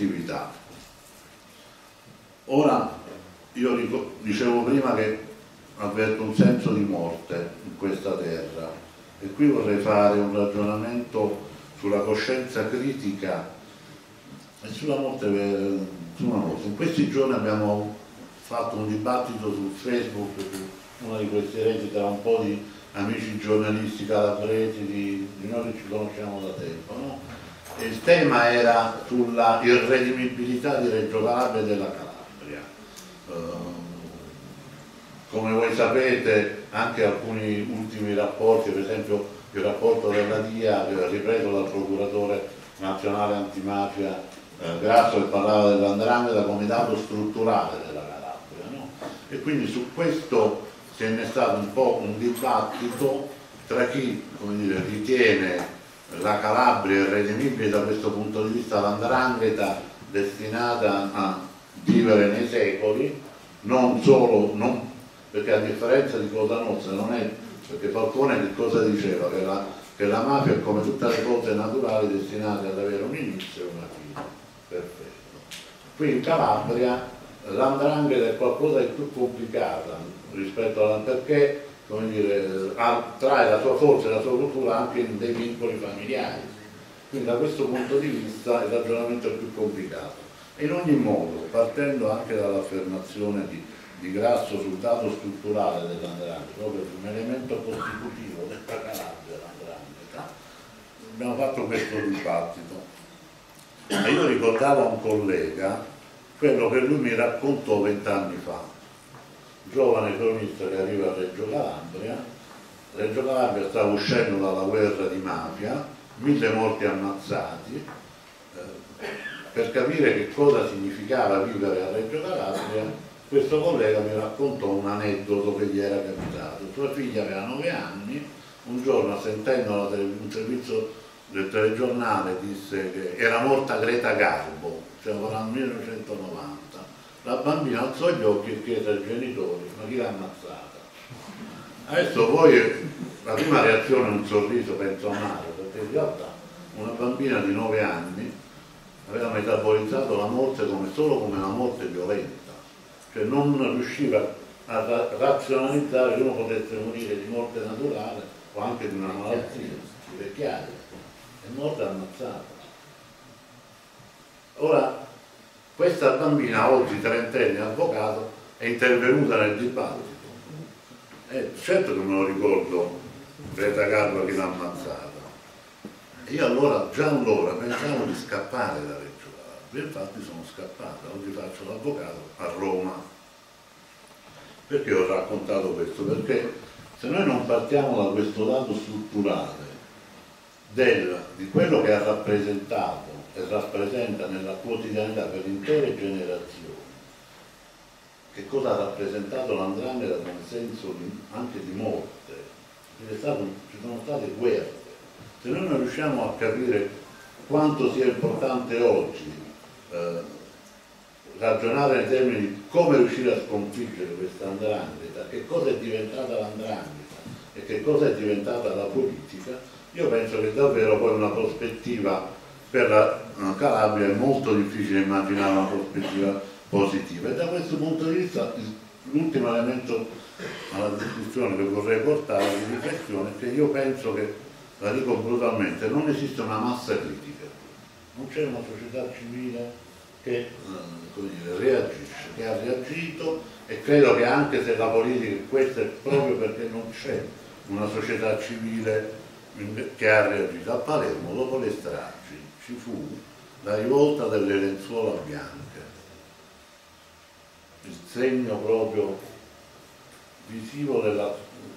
collettività. Ora, io dicevo prima che avverto un senso di morte in questa terra, e qui vorrei fare un ragionamento sulla coscienza critica e sulla morte. In questi giorni abbiamo fatto un dibattito su Facebook, su una di queste reti tra un po' di amici giornalisti calabresi, di noi che ci conosciamo da tempo, no? E il tema era sulla irredimibilità di Reggio Calabria e della Calabria. Come voi sapete, anche alcuni ultimi rapporti, per esempio il rapporto della DIA ripreso dal procuratore nazionale antimafia Grasso, che parlava dell''ndrangheta come dato strutturale della Calabria, no? E quindi su questo si è innestato un po' un dibattito tra chi, come dire, ritiene la Calabria irredimibile da questo punto di vista, l''ndrangheta destinata a vivere nei secoli, non solo, perché a differenza di Cosa Nostra non è, perché Falcone che cosa diceva? Che la mafia è come tutte le cose naturali destinate ad avere un inizio e una fine. Perfetto. Qui in Calabria l''ndrangheta è qualcosa di più complicata rispetto alla, perché, come dire, trae la sua forza e la sua cultura anche in dei vincoli familiari. Quindi da questo punto di vista il ragionamento è più complicato. E in ogni modo, partendo anche dall'affermazione di Grasso sul dato strutturale dell''ndrangheta, proprio su un elemento costitutivo della Calabria, l''ndrangheta, abbiamo fatto questo dibattito. E io ricordavo a un collega quello che lui mi raccontò 20 anni fa, giovane cronista che arriva a Reggio Calabria. Reggio Calabria stava uscendo dalla guerra di mafia, 1000 morti ammazzati. Per capire che cosa significava vivere a Reggio Calabria, questo collega mi raccontò un aneddoto che gli era capitato. Sua figlia aveva 9 anni, un giorno sentendo un servizio del telegiornale disse che era morta Greta Garbo, siamo nel 1990. La bambina alzò gli occhi e chiese ai genitori: ma chi l'ha ammazzata? Adesso poi la prima reazione è un sorriso, penso amaro, perché in realtà una bambina di 9 anni aveva metabolizzato la morte solo come una morte violenta, cioè non riusciva a razionalizzare che uno potesse morire di morte naturale o anche di una malattia, di vecchiaia. È morta ammazzata. Ora, questa bambina, oggi trentenne, avvocato, è intervenuta nel dibattito. Certo che me lo ricordo, Greta Garbo che l'ha ammazzata. E io già allora pensavo di scappare da Reggio Calabria, infatti sono scappato. Oggi faccio l'avvocato a Roma. Perché ho raccontato questo? Perché se noi non partiamo da questo dato strutturale di quello che ha rappresentato e rappresenta nella quotidianità per intere generazioni, che cosa ha rappresentato l''ndrangheta come senso anche di morte, ci sono state guerre. Se noi non riusciamo a capire quanto sia importante oggi ragionare nei termini di come riuscire a sconfiggere questa 'ndrangheta, che cosa è diventata l''ndrangheta e che cosa è diventata la politica, io penso che davvero poi una prospettiva per la Calabria è molto difficile immaginare una prospettiva positiva. E da questo punto di vista l'ultimo elemento alla discussione che vorrei portare di riflessione è che io penso che, la dico brutalmente, non esiste una massa critica, non c'è una società civile che reagisce, che ha reagito, e credo che anche se la politica, questo è proprio perché non c'è una società civile che ha reagito. A Palermo, dopo le stragi, ci fu la rivolta delle lenzuola bianche, il segno proprio visivo della,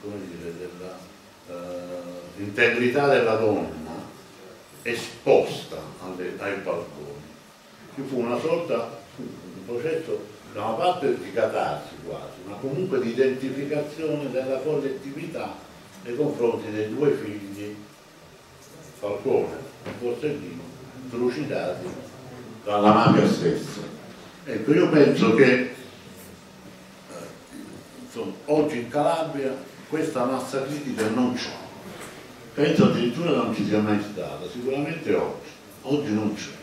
integrità della donna esposta ai balconi. Ci fu una sorta, un processo da una parte di catarsi quasi, ma comunque di identificazione della collettività nei confronti dei due figli, Falcone e Borsellino, trucidati dalla mafia stessa. Ecco, io penso che insomma, oggi in Calabria questa massa critica non c'è. Penso addirittura non ci sia mai stata, sicuramente oggi non c'è.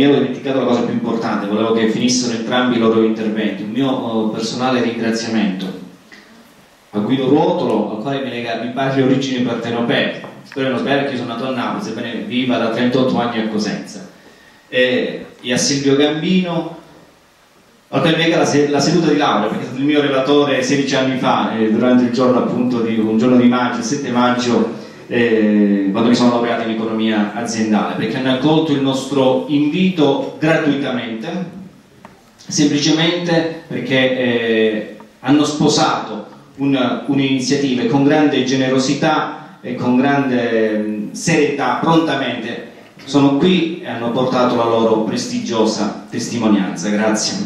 mi ero dimenticato la cosa più importante, volevo che finissero entrambi i loro interventi. Un mio personale ringraziamento a Guido Ruotolo, al quale mi pare le origini partenopee, spero non sbaglio, che io sono nato a Napoli, sebbene viva da 38 anni a Cosenza, e a Silvio Gambino, al quale mi lega la seduta di laurea, perché è stato il mio relatore 16 anni fa, durante il giorno appunto un giorno di maggio, il 7 maggio, quando mi sono laureato in economia aziendale, perché hanno accolto il nostro invito gratuitamente, semplicemente perché hanno sposato un'iniziativa con grande generosità e con grande serietà, prontamente sono qui e hanno portato la loro prestigiosa testimonianza. Grazie.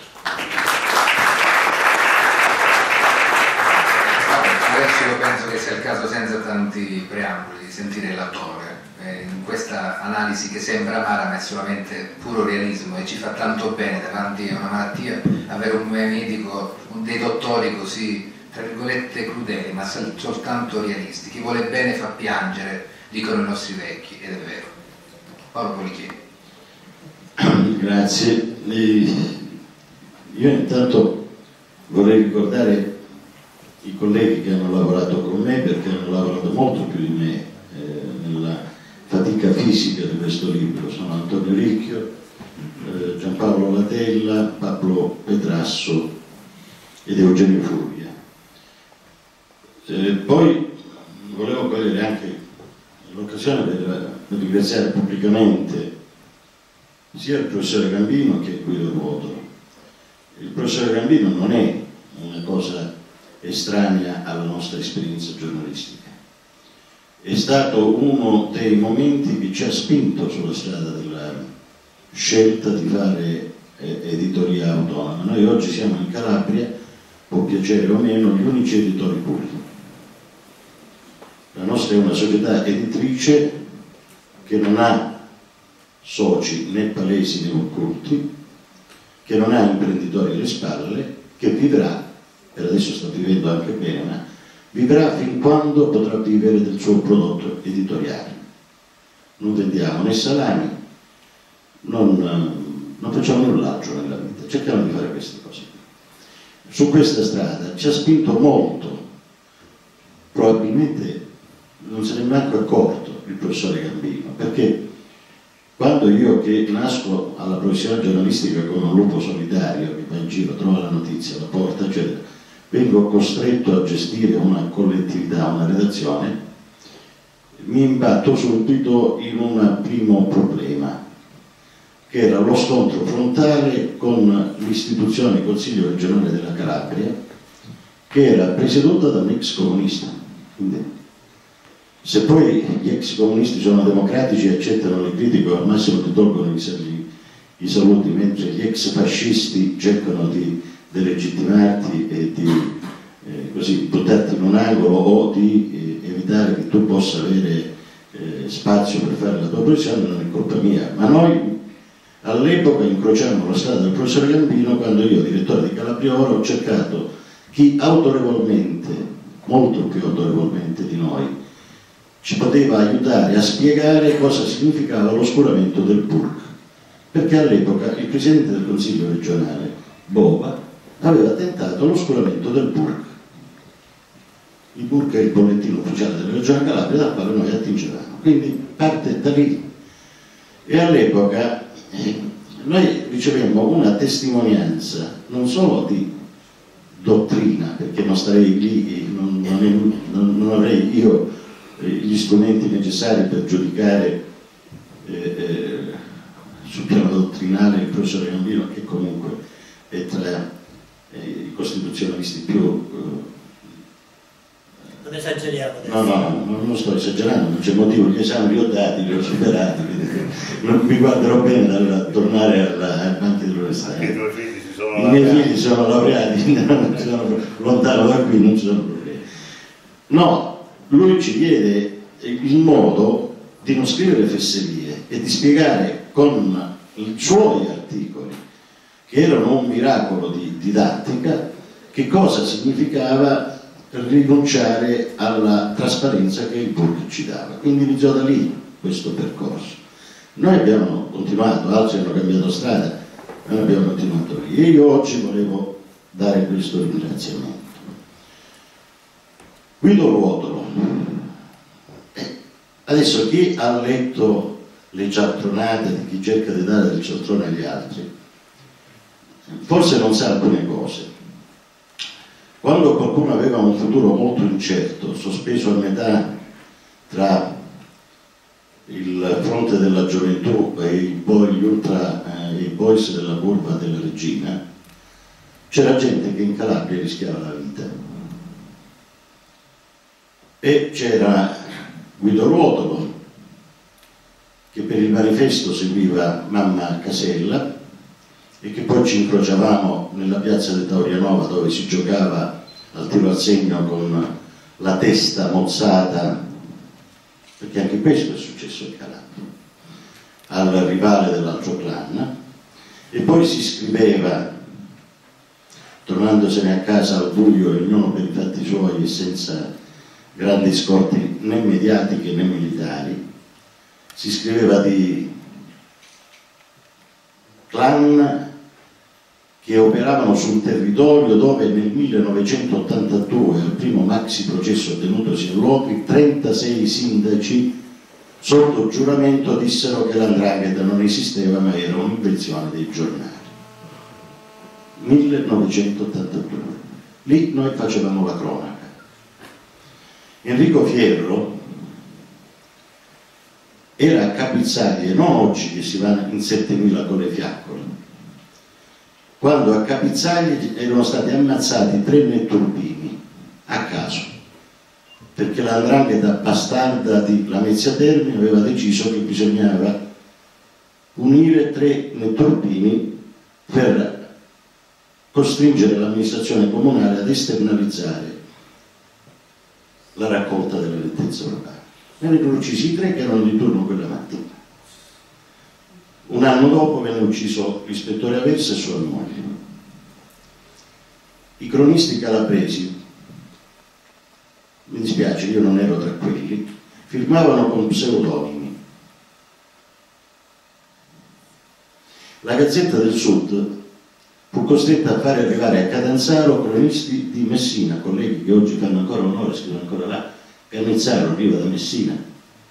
Adesso io penso che sia il caso, senza tanti preamboli, di sentire l'autore in questa analisi che sembra amara ma è solamente puro realismo, e ci fa tanto bene davanti a una malattia avere un medico, dei dottori così tra virgolette crudeli ma soltanto realisti. Chi vuole bene fa piangere, dicono i nostri vecchi, ed è vero. Paolo Polichieri. Grazie. Io intanto vorrei ricordare i colleghi che hanno lavorato con me, perché hanno lavorato molto più di me nella fatica fisica di questo libro. Sono Antonio Ricchio, Giampaolo Latella, Pablo Petrasso ed Eugenio Furia. Poi volevo cogliere anche l'occasione per ringraziare pubblicamente sia il professore Gambino che Guido Ruotolo. Il professore Gambino non è una cosa estranea alla nostra esperienza giornalistica, è stato uno dei momenti che ci ha spinto sulla strada della scelta di fare editoria autonoma. Noi oggi siamo in Calabria, può piacere o meno, gli unici editori pubblici. La nostra è una società editrice che non ha soci né palesi né occulti, che non ha imprenditori alle spalle, che vivrà, per adesso sta vivendo anche bene, ma vivrà fin quando potrà vivere del suo prodotto editoriale. Non vendiamo né salami, non facciamo null'altro nella vita, cerchiamo di fare queste cose. Su questa strada ci ha spinto molto, probabilmente non se ne è manco accorto il professore Gambino, perché quando io, che nasco alla professione giornalistica come un lupo solitario che va in giro, trova la notizia, la porta, eccetera, vengo costretto a gestire una collettività, una redazione, mi imbatto subito in un primo problema, che era lo scontro frontale con l'istituzione Consiglio regionale della Calabria, che era presieduta da un ex comunista. Quindi, se poi gli ex comunisti sono democratici e accettano le critiche, al massimo ti tolgono i saluti, mentre gli ex fascisti cercano di delegittimarti e di così buttarti in un angolo o di evitare che tu possa avere spazio per fare la tua professione, non è colpa mia. Ma noi all'epoca incrociammo la strada del professor Gambino quando io, direttore di Calabria Ora, ho cercato chi autorevolmente, molto più autorevolmente di noi, ci poteva aiutare a spiegare cosa significava l'oscuramento del PURC, perché all'epoca il presidente del Consiglio regionale, Bova, aveva tentato l'oscuramento del PURC. Il PURC è il bollettino ufficiale della Regione Calabria, dal quale noi attingevamo, quindi parte da lì. E all'epoca noi ricevemmo una testimonianza non solo di dottrina, perché non starei lì, non avrei io gli strumenti necessari per giudicare sul piano dottrinale il professore Gambino, che comunque è tra i costituzionalisti più... non esageriamo adesso. No, non sto esagerando, non c'è motivo, gli esami li ho dati, li ho superati, non mi guarderò bene dal tornare ai banchi dell'università. I tuoi figli si sono laureati. I miei figli sono laureati, non ci sono, lontano da qui non ci sono problemi. No, lui ci diede il modo di non scrivere fesserie e di spiegare con i suoi articoli, che erano un miracolo di didattica, che cosa significava rinunciare alla trasparenza che il PURC ci dava. Quindi iniziò da lì questo percorso. Noi abbiamo continuato, altri hanno cambiato strada, noi abbiamo continuato lì. E io oggi volevo dare questo ringraziamento. Guido Ruotolo. Adesso chi ha letto le cialtronate di chi cerca di dare del cialtrone agli altri, forse non sa alcune cose. Quando qualcuno aveva un futuro molto incerto, sospeso a metà tra il fronte della gioventù e i boys della curva della regina, c'era gente che in Calabria rischiava la vita. E c'era Guido Ruotolo, che per il manifesto seguiva mamma Casella, e che poi ci incrociavamo nella piazza di Taurianova, dove si giocava al tiro al segno con la testa mozzata, perché anche questo è successo in Calabria, al rivale dell'altro clan. E poi si scriveva, tornandosene a casa al buio, ognuno per i fatti suoi e senza grandi scorte né mediatiche né militari, si scriveva di clan che operavano su un territorio dove nel 1982, al primo maxi processo tenutosi a Luochi, 36 sindaci sotto giuramento dissero che l''ndrangheta non esisteva ma era un'invenzione dei giornali. 1982. Lì noi facevamo la cronaca. Enrico Fierro era a Capizzaglie, non oggi che si va in 7000 con le fiaccole, quando a Capizzaglie erano stati ammazzati 3 netturbini a caso, perché la 'ndrangheta bastarda di Lamezia Terme aveva deciso che bisognava punire 3 netturbini per costringere l'amministrazione comunale ad esternalizzare la raccolta della nettezza urbana. Vennero uccisi 3 che erano di turno quella mattina. Un anno dopo venne ucciso l'ispettore Aversa e sua moglie. I cronisti calabresi, mi dispiace, io non ero tra quelli, firmavano con pseudonimi. La Gazzetta del Sud fu costretta a fare arrivare a Catanzaro cronisti di Messina, colleghi che oggi fanno ancora onore, scrivono ancora là. Catanzaro arriva da Messina.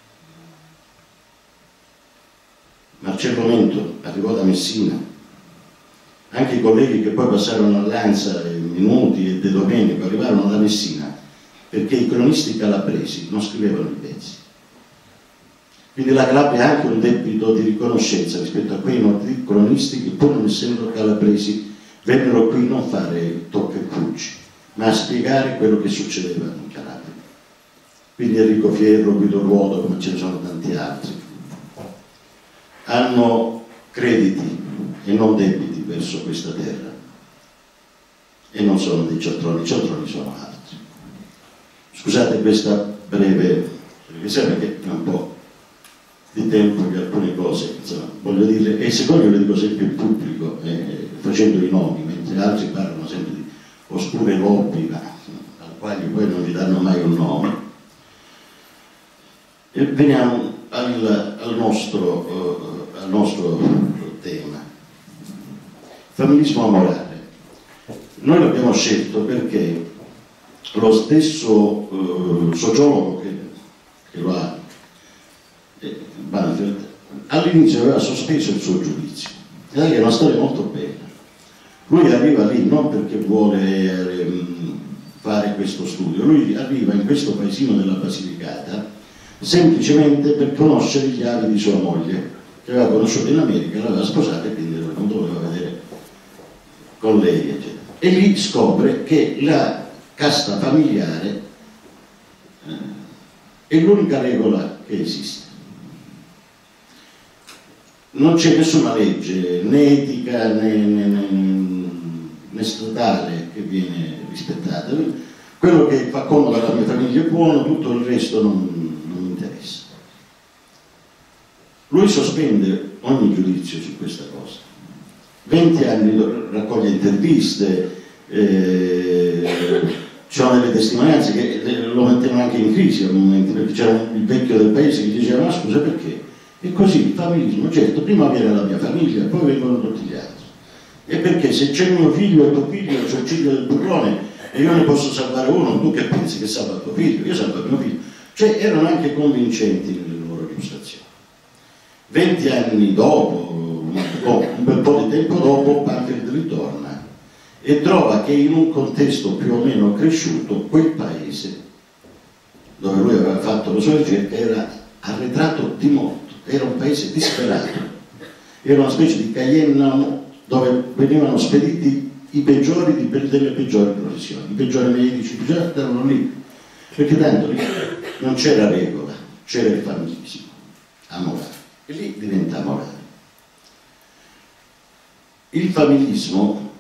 Marcello Mento arrivò da Messina. Anche i colleghi che poi passarono all'Ansa, Minuti e De Domenico arrivarono da Messina, perché i cronisti calabresi non scrivevano i pezzi. Quindi la Calabria ha anche un debito di riconoscenza rispetto a quei cronisti che, pur non essendo calabresi, vennero qui non fare tocca e fuggi, ma a spiegare quello che succedeva in Calabria. Quindi Enrico Fierro, Guido Ruotolo, come ce ne sono tanti altri, hanno crediti e non debiti verso questa terra, e non sono dei cialtroni, i cialtroni sono altri. Scusate questa breve riflessione, perché è un po' di tempo che alcune cose, insomma, voglio dire, e secondo me le dico sempre in pubblico, facendo i nomi, mentre altri parlano sempre di oscure lobby, ma al quale poi non gli danno mai un nome. E veniamo al nostro tema, femminismo amorale. Noi l'abbiamo scelto perché lo stesso sociologo che lo ha, Banfield, all'inizio aveva sospeso il suo giudizio. È una storia molto bella. Lui arriva lì non perché vuole fare questo studio, lui arriva in questo paesino della Basilicata semplicemente per conoscere gli avi di sua moglie, che aveva conosciuto in America, l'aveva sposata e quindi non doveva vedere con lei, eccetera. E lì scopre che la casta familiare è l'unica regola che esiste. Non c'è nessuna legge, né etica né statale, che viene rispettata. Quello che fa comodo alla mia famiglia è buono, tutto il resto non mi interessa. Lui sospende ogni giudizio su questa cosa. 20 anni raccoglie interviste, c'erano delle testimonianze che lo mettevano anche in crisi a momenti, perché c'era il vecchio del paese che diceva: ma scusa, perché E così il familismo, certo, prima viene la mia famiglia, poi vengono tutti gli altri. E perché se c'è mio figlio e tuo figlio, c'è il figlio del burrone e io ne posso salvare uno, tu che pensi che salva tuo figlio? Io salvo mio figlio. Cioè erano anche convincenti nelle loro illustrazioni. 20 anni dopo, un bel po' di tempo dopo, Parker ritorna e trova che in un contesto più o meno cresciuto, quel paese dove lui aveva fatto la sua ricerca era arretrato di molto. Era un paese disperato, era una specie di Cayenne dove venivano spediti i peggiori delle peggiori professioni, i peggiori medici, i peggiori erano lì, perché tanto lì non c'era regola, c'era il familismo amorale, e lì diventa amorale. Il familismo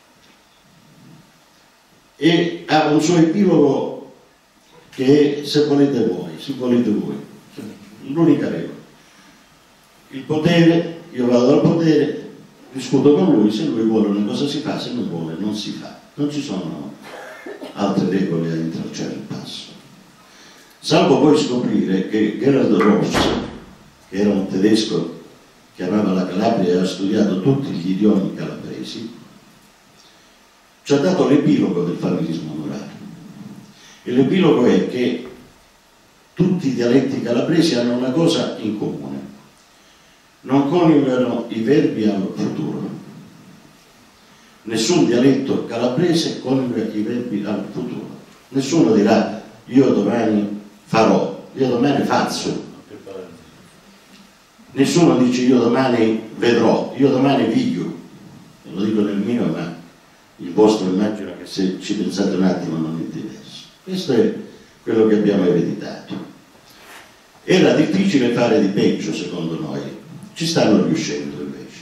ha un suo epilogo che è se volete voi, l'unica regola. Il potere, io vado dal potere, discuto con lui, se lui vuole una cosa si fa, se non vuole non si fa. Non ci sono altre regole a intralciare il passo. Salvo poi scoprire che Gerhard Ross, che era un tedesco che amava la Calabria e ha studiato tutti gli idiomi calabresi, ci ha dato l'epilogo del familismo morale. E l'epilogo è che tutti i dialetti calabresi hanno una cosa in comune: non coniugano i verbi al futuro. Nessun dialetto calabrese coniuga i verbi al futuro. Nessuno dirà io domani farò, io domani faccio. Nessuno dice io domani vedrò, io domani viglio. Lo dico nel mio, ma il vostro immagino che se ci pensate un attimo non è diverso. Questo è quello che abbiamo ereditato. Era difficile fare di peggio secondo noi. Ci stanno riuscendo invece,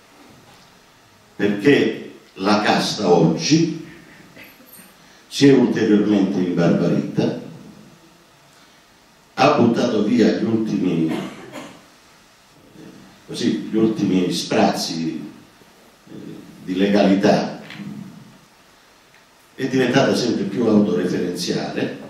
perché la casta oggi si è ulteriormente imbarbarita, ha buttato via gli ultimi sprazzi di legalità, è diventata sempre più autoreferenziale.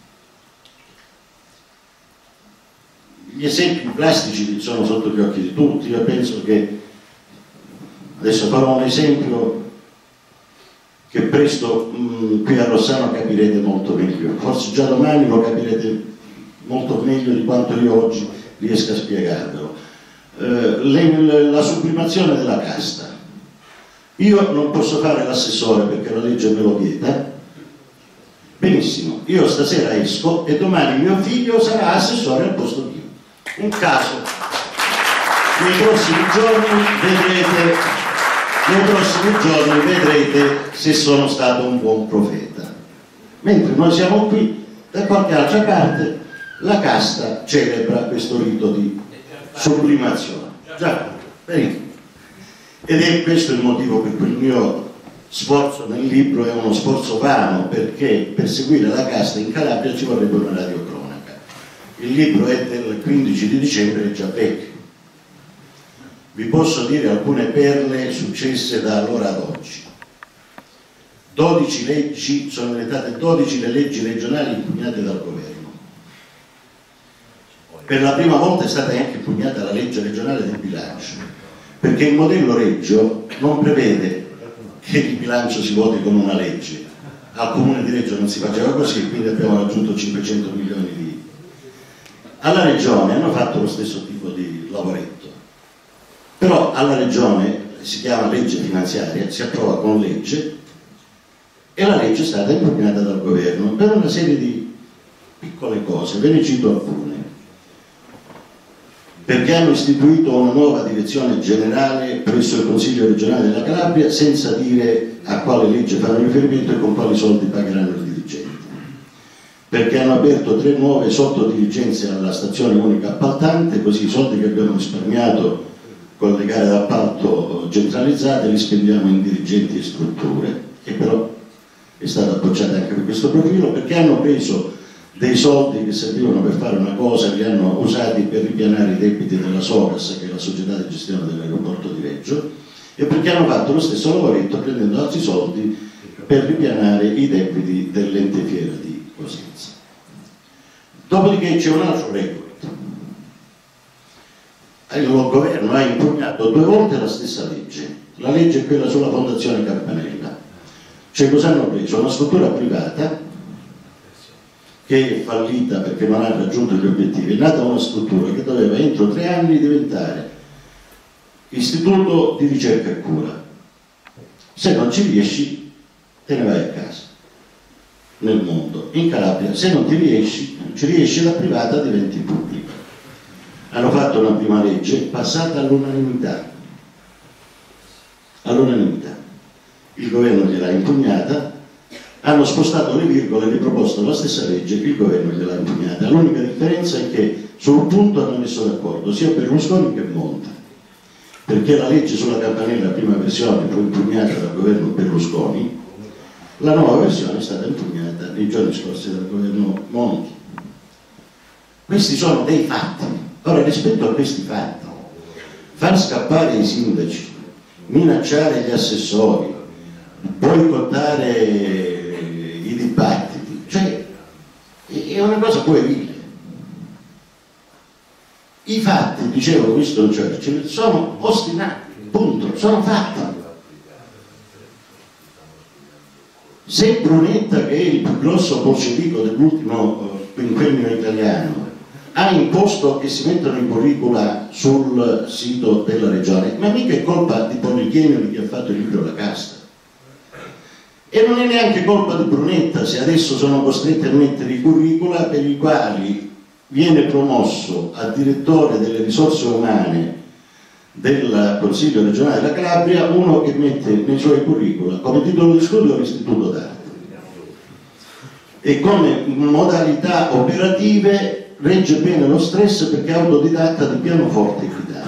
Gli esempi plastici sono sotto gli occhi di tutti. Io penso che adesso farò un esempio che presto qui a Rossano capirete molto meglio, forse già domani lo capirete molto meglio di quanto io oggi riesca a spiegarvelo. La sublimazione della casta. Io non posso fare l'assessore perché la legge me lo vieta. Benissimo, io stasera esco e domani mio figlio sarà assessore al posto mio. Un caso. Nei prossimi giorni vedrete se sono stato un buon profeta. Mentre noi siamo qui, da qualche altra parte, la casta celebra questo rito di sublimazione. Già, benissimo. Ed è questo il motivo per cui il mio sforzo nel libro è uno sforzo vano, perché per seguire la casta in Calabria ci vorrebbe una radiocronaca. Il libro è del 15 di dicembre, è già vecchio. Vi posso dire alcune perle successe da allora ad oggi. 12 leggi, sono diventate 12 le leggi regionali impugnate dal governo. Per la prima volta è stata anche impugnata la legge regionale del bilancio, perché il modello Reggio non prevede che il bilancio si voti con una legge. Al comune di Reggio non si faceva così, quindi abbiamo raggiunto 500 milioni di... Alla regione hanno fatto lo stesso tipo di lavoretto, però alla regione si chiama legge finanziaria, si approva con legge e la legge è stata impugnata dal governo per una serie di piccole cose, ve ne cito alcune. Perché hanno istituito una nuova direzione generale presso il Consiglio regionale della Calabria senza dire a quale legge fanno riferimento e con quali soldi pagheranno i dirigenti. Perché hanno aperto 3 nuove sottodirigenze alla stazione unica appaltante, così i soldi che abbiamo risparmiato con le gare d'appalto centralizzate li spendiamo in dirigenti e strutture, e però è stata bocciata anche per questo profilo, perché hanno preso dei soldi che servivano per fare una cosa e li hanno usati per ripianare i debiti della Socas, che è la società di gestione dell'aeroporto di Reggio, e perché hanno fatto lo stesso lavoretto prendendo altri soldi per ripianare i debiti dell'ente fiera di Cosenza. Dopodiché c'è un altro record. il governo ha impugnato 2 volte la stessa legge. La legge è quella sulla Fondazione Campanella. Cioè cosa hanno preso? Una struttura privata che è fallita perché non ha raggiunto gli obiettivi. È nata una struttura che doveva entro 3 anni diventare istituto di ricerca e cura. Se non ci riesci te ne vai a casa nel mondo. In Calabria se non ci riesci la privata diventi pubblica. Hanno fatto una prima legge passata all'unanimità. Il governo gliel'ha impugnata, hanno spostato le virgole, riproposto la stessa legge, il governo gliel'ha impugnata. L'unica differenza è che sul punto hanno messo d'accordo sia Berlusconi che Monti, perché la legge sulla Campanella, prima versione, fu impugnata dal governo Berlusconi, la nuova versione è stata impugnata nei giorni scorsi dal governo Monti. Questi sono dei fatti. Ora, rispetto a questi fatti, far scappare i sindaci, minacciare gli assessori, boicottare i dibattiti, cioè è una cosa puerile. I fatti, diceva Winston Churchill, sono ostinati, punto, sono fatti. Se Brunetta, che è il più grosso bolscevico dell'ultimo quinquennio italiano, ha imposto che si mettano in curricula sul sito della regione, ma mica è colpa di Pollichieno che ha fatto il libro La Casta. E non è neanche colpa di Brunetta se adesso sono costretti a mettere i curricula per i quali viene promosso a direttore delle risorse umane del Consiglio regionale della Calabria uno che mette nei suoi curricula come titolo di studio l'Istituto d'Arte e come modalità operative regge bene lo stress perché è autodidatta di pianoforte e chitarra.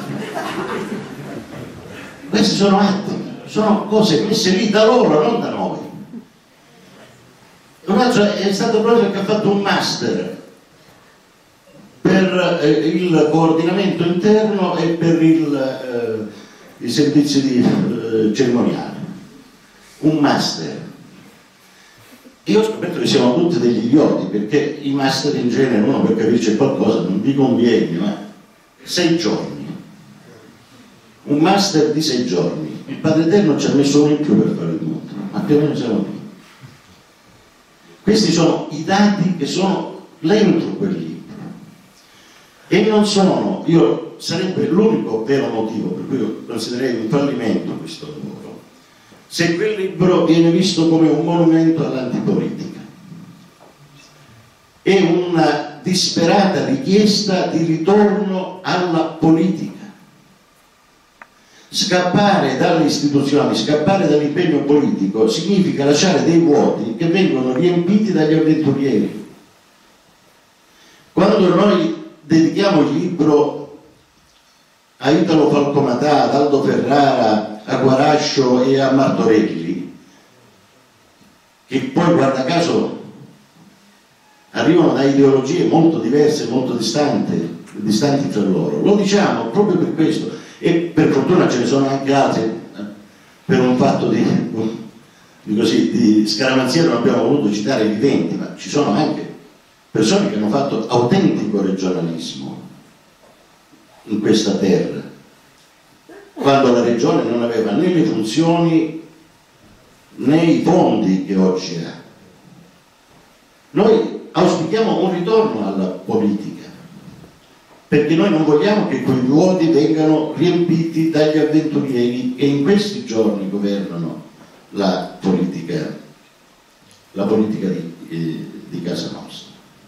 Questi sono atti, sono cose messe lì da loro, non da noi. Un altro è stato proprio che ha fatto un master per il coordinamento interno e per i servizi cerimoniali. Un master. Io ho scoperto che siamo tutti degli idioti, perché i master in genere, uno per capirci qualcosa, non dico un biennio, ma 6 giorni. Un master di 6 giorni. Il Padre Eterno ci ha messo uno in più per fare il mondo, ma più o meno siamo lì. Questi sono i dati che sono dentro quel libro. E non sono, sarebbe l'unico vero motivo per cui io considererei un fallimento questo lavoro, se quel libro viene visto come un monumento all'antipolitica. È una disperata richiesta di ritorno alla politica. Scappare dalle istituzioni, scappare dall'impegno politico significa lasciare dei vuoti che vengono riempiti dagli avventurieri. Quando noi dedichiamo il libro a Italo Falcomatà, ad Aldo Ferrara, a Guarascio e a Martorelli, che poi guarda caso arrivano da ideologie molto diverse, molto distanti tra loro, lo diciamo proprio per questo, e per fortuna ce ne sono anche altri, per un fatto di scaramanzia non abbiamo voluto citare i viventi, ma ci sono anche persone che hanno fatto autentico regionalismo in questa terra, quando la regione non aveva né le funzioni né i fondi che oggi ha. Noi auspichiamo un ritorno alla politica, perché noi non vogliamo che quei vuoti vengano riempiti dagli avventurieri che in questi giorni governano la politica di casa nostra.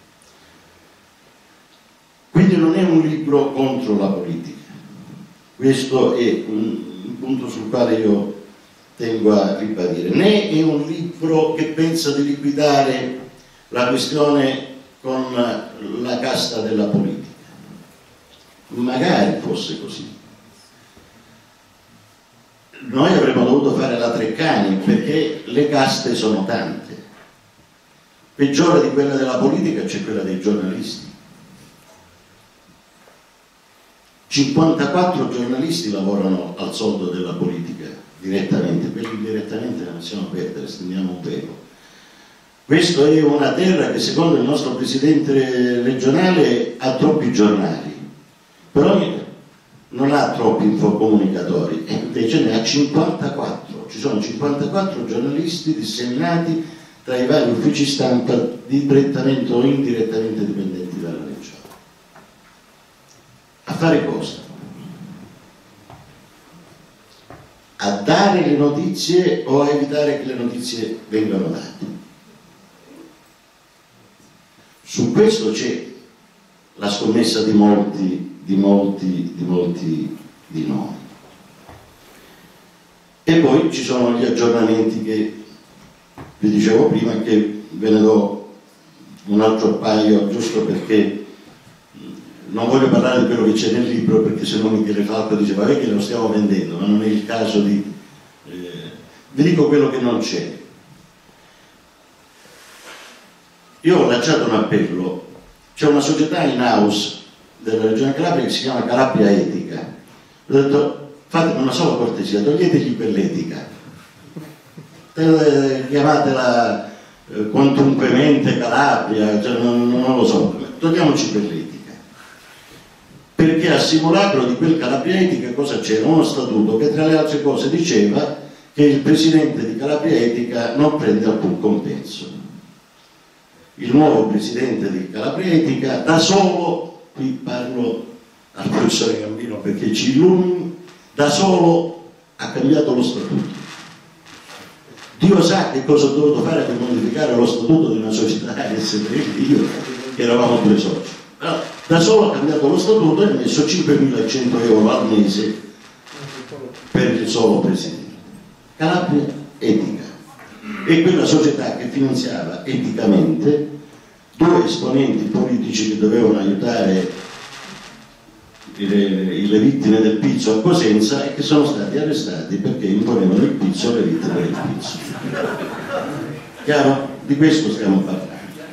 Quindi non è un libro contro la politica. Questo è un punto sul quale io tengo a ribadire. Né è un libro che pensa di liquidare la questione con la casta della politica. Magari fosse così. Noi avremmo dovuto fare la Treccani perché le caste sono tante. Peggiore di quella della politica c'è quella dei giornalisti. 54 giornalisti lavorano al soldo della politica direttamente, quelli indirettamente la lasciamo perdere, stendiamo un velo. Questa è una terra che secondo il nostro presidente regionale ha troppi giornali, però non ha troppi infocomunicatori, e invece ne ha 54. Ci sono 54 giornalisti disseminati tra i vari uffici stampa direttamente o indirettamente dipendenti dalla regione. A fare cosa? A dare le notizie o a evitare che le notizie vengano date? Su questo c'è la scommessa di molti di noi. E poi ci sono gli aggiornamenti che vi dicevo prima, che ve ne do un altro paio, giusto perché non voglio parlare di quello che c'è nel libro, perché se no Michele Falco diceva che lo stiamo vendendo, ma non è il caso di... vi dico quello che non c'è. Io ho lanciato un appello. C'è una società in house della regione Calabria che si chiama Calabria Etica. Ho detto, fatemi una sola cortesia, toglietegli quell'etica, chiamatela quantunquemente Calabria, cioè non lo so, togliamoci quell'etica, perché a simulacro di quel Calabria Etica cosa c'era? Uno statuto che tra le altre cose diceva che il presidente di Calabria Etica non prende alcun compenso. Il nuovo presidente di Calabria Etica da solo, qui parlo al professore Gambino perché ci illumini, da solo ha cambiato lo statuto. Dio sa che cosa ho dovuto fare per modificare lo statuto di una società SPL, io che eravamo due soci. Allora, da solo ha cambiato lo statuto e ha messo 5.100 euro al mese per il solo presidente. Calabria Etica. E quella società che finanziava eticamente due esponenti politici che dovevano aiutare le vittime del pizzo a Cosenza e che sono stati arrestati perché imponevano il pizzo alle vittime del pizzo. Chiaro? Di questo stiamo parlando.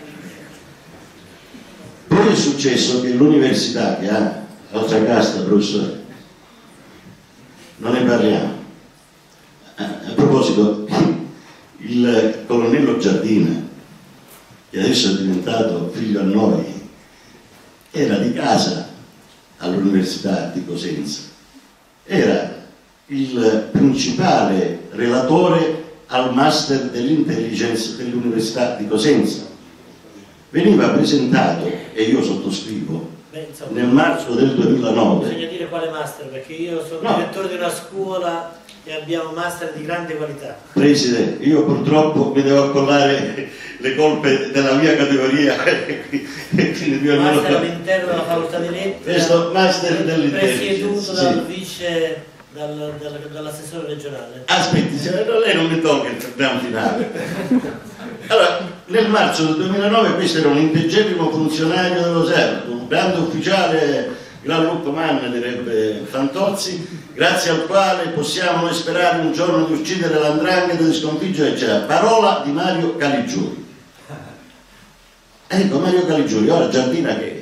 Poi è successo che l'università che ha altra casta, professore, non ne parliamo. A proposito, il colonnello Giardina, che adesso è diventato figlio a noi, era di casa all'Università di Cosenza, era il principale relatore al master dell'intelligence dell'università di Cosenza. Veniva presentato, e io sottoscrivo, nel marzo del 2009. Bisogna dire quale master, perché io sono direttore di una scuola e abbiamo master di grande qualità. Presidente, io purtroppo mi devo accollare le colpe della mia categoria master all'interno della facoltà di lettere, questo master presieduto dal vice dall'assessore regionale. Aspetti, lei non mi tolga il programma finale. Allora, nel marzo del 2009 questo era un integerrimo funzionario dello SERT, un grande ufficiale, gran Luppmann direbbe Fantozzi, grazie al quale possiamo noi sperare un giorno di uccidere l''ndrangheta, di sconfiggere, eccetera. Parola di Mario Caligiuri. Ecco, Mario Caligiuri, ora Giardina che è?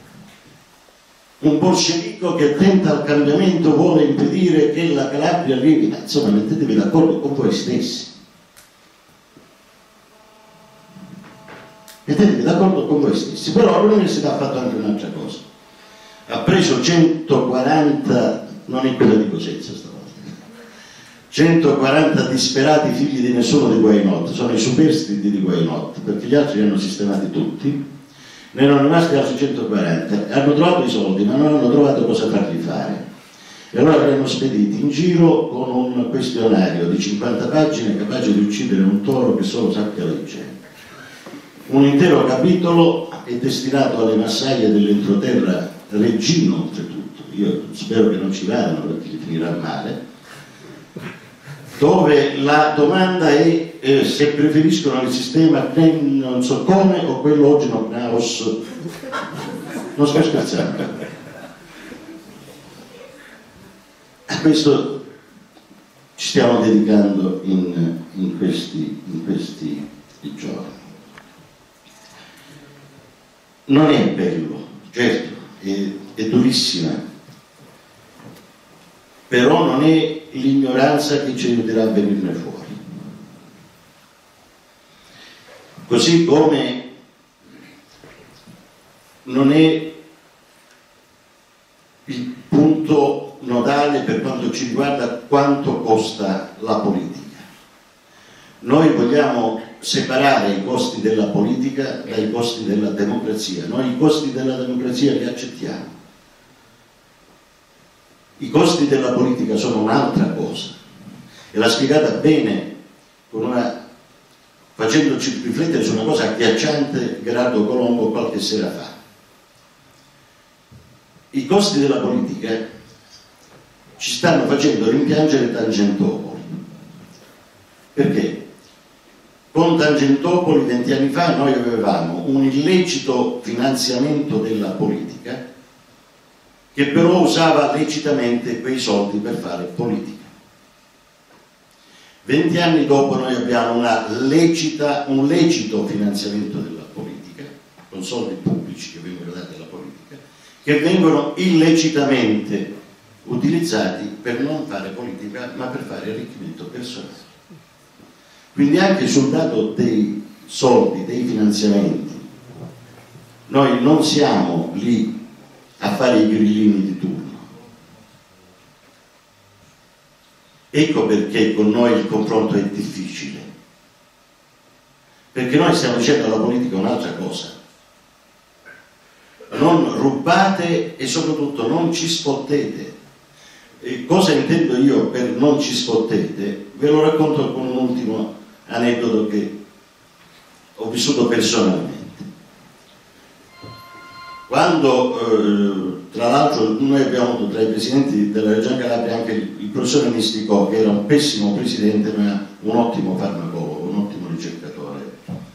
Un bolscevico che tenta il cambiamento, vuole impedire che la Calabria arrivi, ma insomma mettetevi d'accordo con voi stessi. Mettetevi d'accordo con voi stessi. Però l'università ha fatto anche un'altra cosa. Ha preso 140, non è quella di Cosenza stavolta, 140 disperati figli di nessuno di Guainot, sono i superstiti di Guainot, perché gli altri li hanno sistemati tutti, ne erano rimasti altri 140, hanno trovato i soldi ma non hanno trovato cosa fargli fare. E allora li hanno spediti in giro con un questionario di 50 pagine capace di uccidere un toro che solo sappia leggere. Un intero capitolo è destinato alle massaie dell'entroterra Reggino, oltretutto, io spero che non ci vadano perché gli finirà male, dove la domanda è se preferiscono il sistema non so come o quello oggi no Knaus. Non sto scherzando. A questo ci stiamo dedicando in questi giorni. Non è bello, certo, è durissima, però non è l'ignoranza che ci aiuterà a venirne fuori. Così come non è il punto quanto ci riguarda, quanto costa la politica. Noi vogliamo separare i costi della politica dai costi della democrazia. Noi i costi della democrazia li accettiamo. I costi della politica sono un'altra cosa, e l'ha spiegata bene facendoci riflettere su una cosa agghiacciante Gerardo Colombo qualche sera fa. I costi della politica ci stanno facendo rimpiangere Tangentopoli. Perché? Con Tangentopoli 20 anni fa noi avevamo un illecito finanziamento della politica che però usava lecitamente quei soldi per fare politica. 20 anni dopo noi abbiamo un lecito finanziamento della politica, con soldi pubblici che vengono dati alla politica, che vengono illecitamente utilizzati per non fare politica ma per fare arricchimento personale. Quindi anche sul dato dei soldi, dei finanziamenti, noi non siamo lì a fare i grillini di turno. Ecco perché con noi il confronto è difficile, perché noi stiamo dicendo alla politica un'altra cosa: non rubate e soprattutto non ci spottete. E cosa intendo io per non ci spottete? Ve lo racconto con un ultimo aneddoto che ho vissuto personalmente. Quando tra l'altro noi abbiamo avuto tra i presidenti della Regione Calabria anche il professore Misticò, che era un pessimo presidente ma un ottimo farmacologo, un ottimo ricercatore,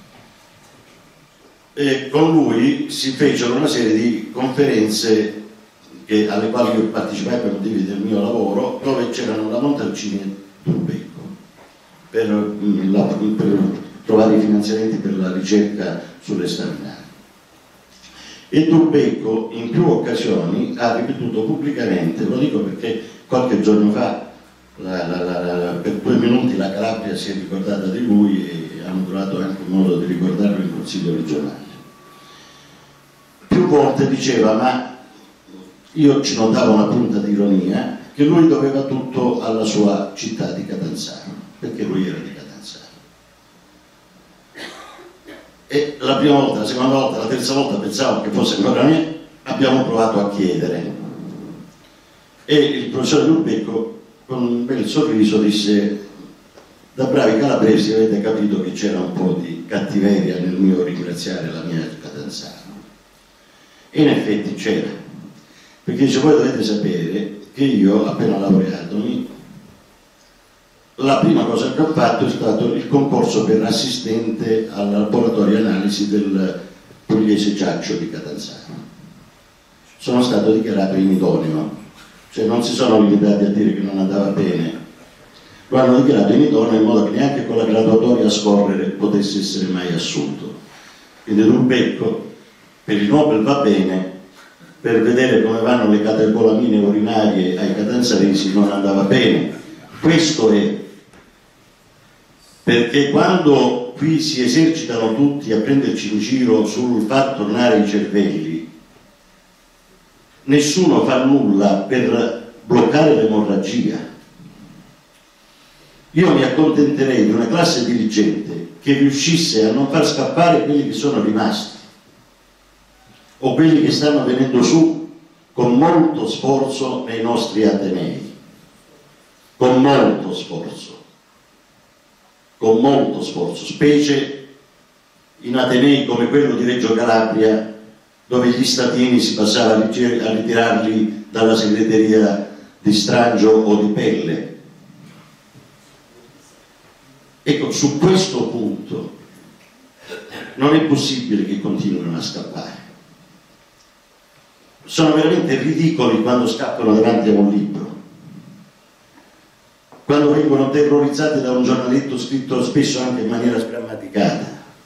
e con lui si fecero una serie di conferenze alle quali io partecipai per motivi del mio lavoro, dove c'erano la Montalcini e Turbecco per trovare i finanziamenti per la ricerca sulle staminali. E Turbecco in più occasioni ha ripetuto pubblicamente, lo dico perché qualche giorno fa per 2 minuti la Calabria si è ricordata di lui e hanno trovato anche un modo di ricordarlo in Consiglio regionale. Più volte diceva, ma io ci notavo una punta di ironia, che lui doveva tutto alla sua città di Catanzaro, perché lui era di Catanzaro. E la prima volta, la seconda volta, la terza volta pensavo che fosse ancora me, abbiamo provato a chiedere. E il professore Turbecco, con un bel sorriso, disse: da bravi calabresi avete capito che c'era un po' di cattiveria nel mio ringraziare la mia Catanzaro. E in effetti c'era. Perché dice, voi dovete sapere che io, appena laureato, la prima cosa che ho fatto è stato il concorso per assistente al laboratorio analisi del Pugliese Ciaccio di Catanzaro. Sono stato dichiarato inidoneo, cioè non si sono limitati a dire che non andava bene, lo hanno dichiarato inidoneo in modo che neanche con la graduatoria a scorrere potesse essere mai assunto. Quindi Turbecco, per il Nobel va bene, per vedere come vanno le catecolamine urinarie ai catanzaresi non andava bene. Questo è perché quando qui si esercitano tutti a prenderci in giro sul far tornare i cervelli, nessuno fa nulla per bloccare l'emorragia. Io mi accontenterei di una classe dirigente che riuscisse a non far scappare quelli che sono rimasti o quelli che stanno venendo su con molto sforzo nei nostri atenei, con molto sforzo, specie in atenei come quello di Reggio Calabria, dove gli statini si passava a ritirarli dalla segreteria di Strangio o di Pelle. Ecco, su questo punto non è possibile che continuino a scappare. Sono veramente ridicoli quando scappano davanti a un libro, quando vengono terrorizzati da un giornaletto scritto spesso anche in maniera sgrammaticata.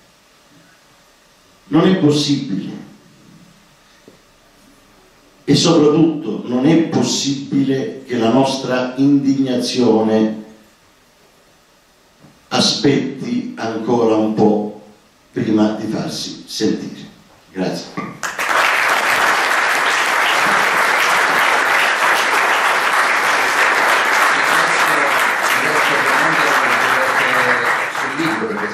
Non è possibile. E soprattutto non è possibile che la nostra indignazione aspetti ancora un po' prima di farsi sentire. Grazie.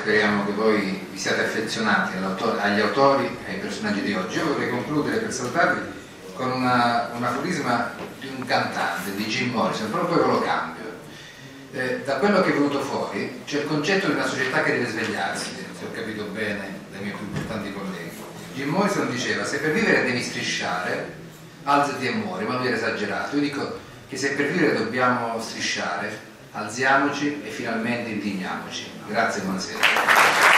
speriamo che voi vi siate affezionati agli autori e ai personaggi di oggi. Io vorrei concludere per salutarvi con un aforisma di un cantante, di Jim Morrison, però poi ve lo cambio. Da quello che è venuto fuori c'è il concetto di una società che deve svegliarsi, se ho capito bene dai miei più importanti colleghi. Jim Morrison diceva: se per vivere devi strisciare, alzati e muori, ma lui era esagerato. Io dico che se per vivere dobbiamo strisciare, alziamoci e finalmente indigniamoci. Grazie e buonasera.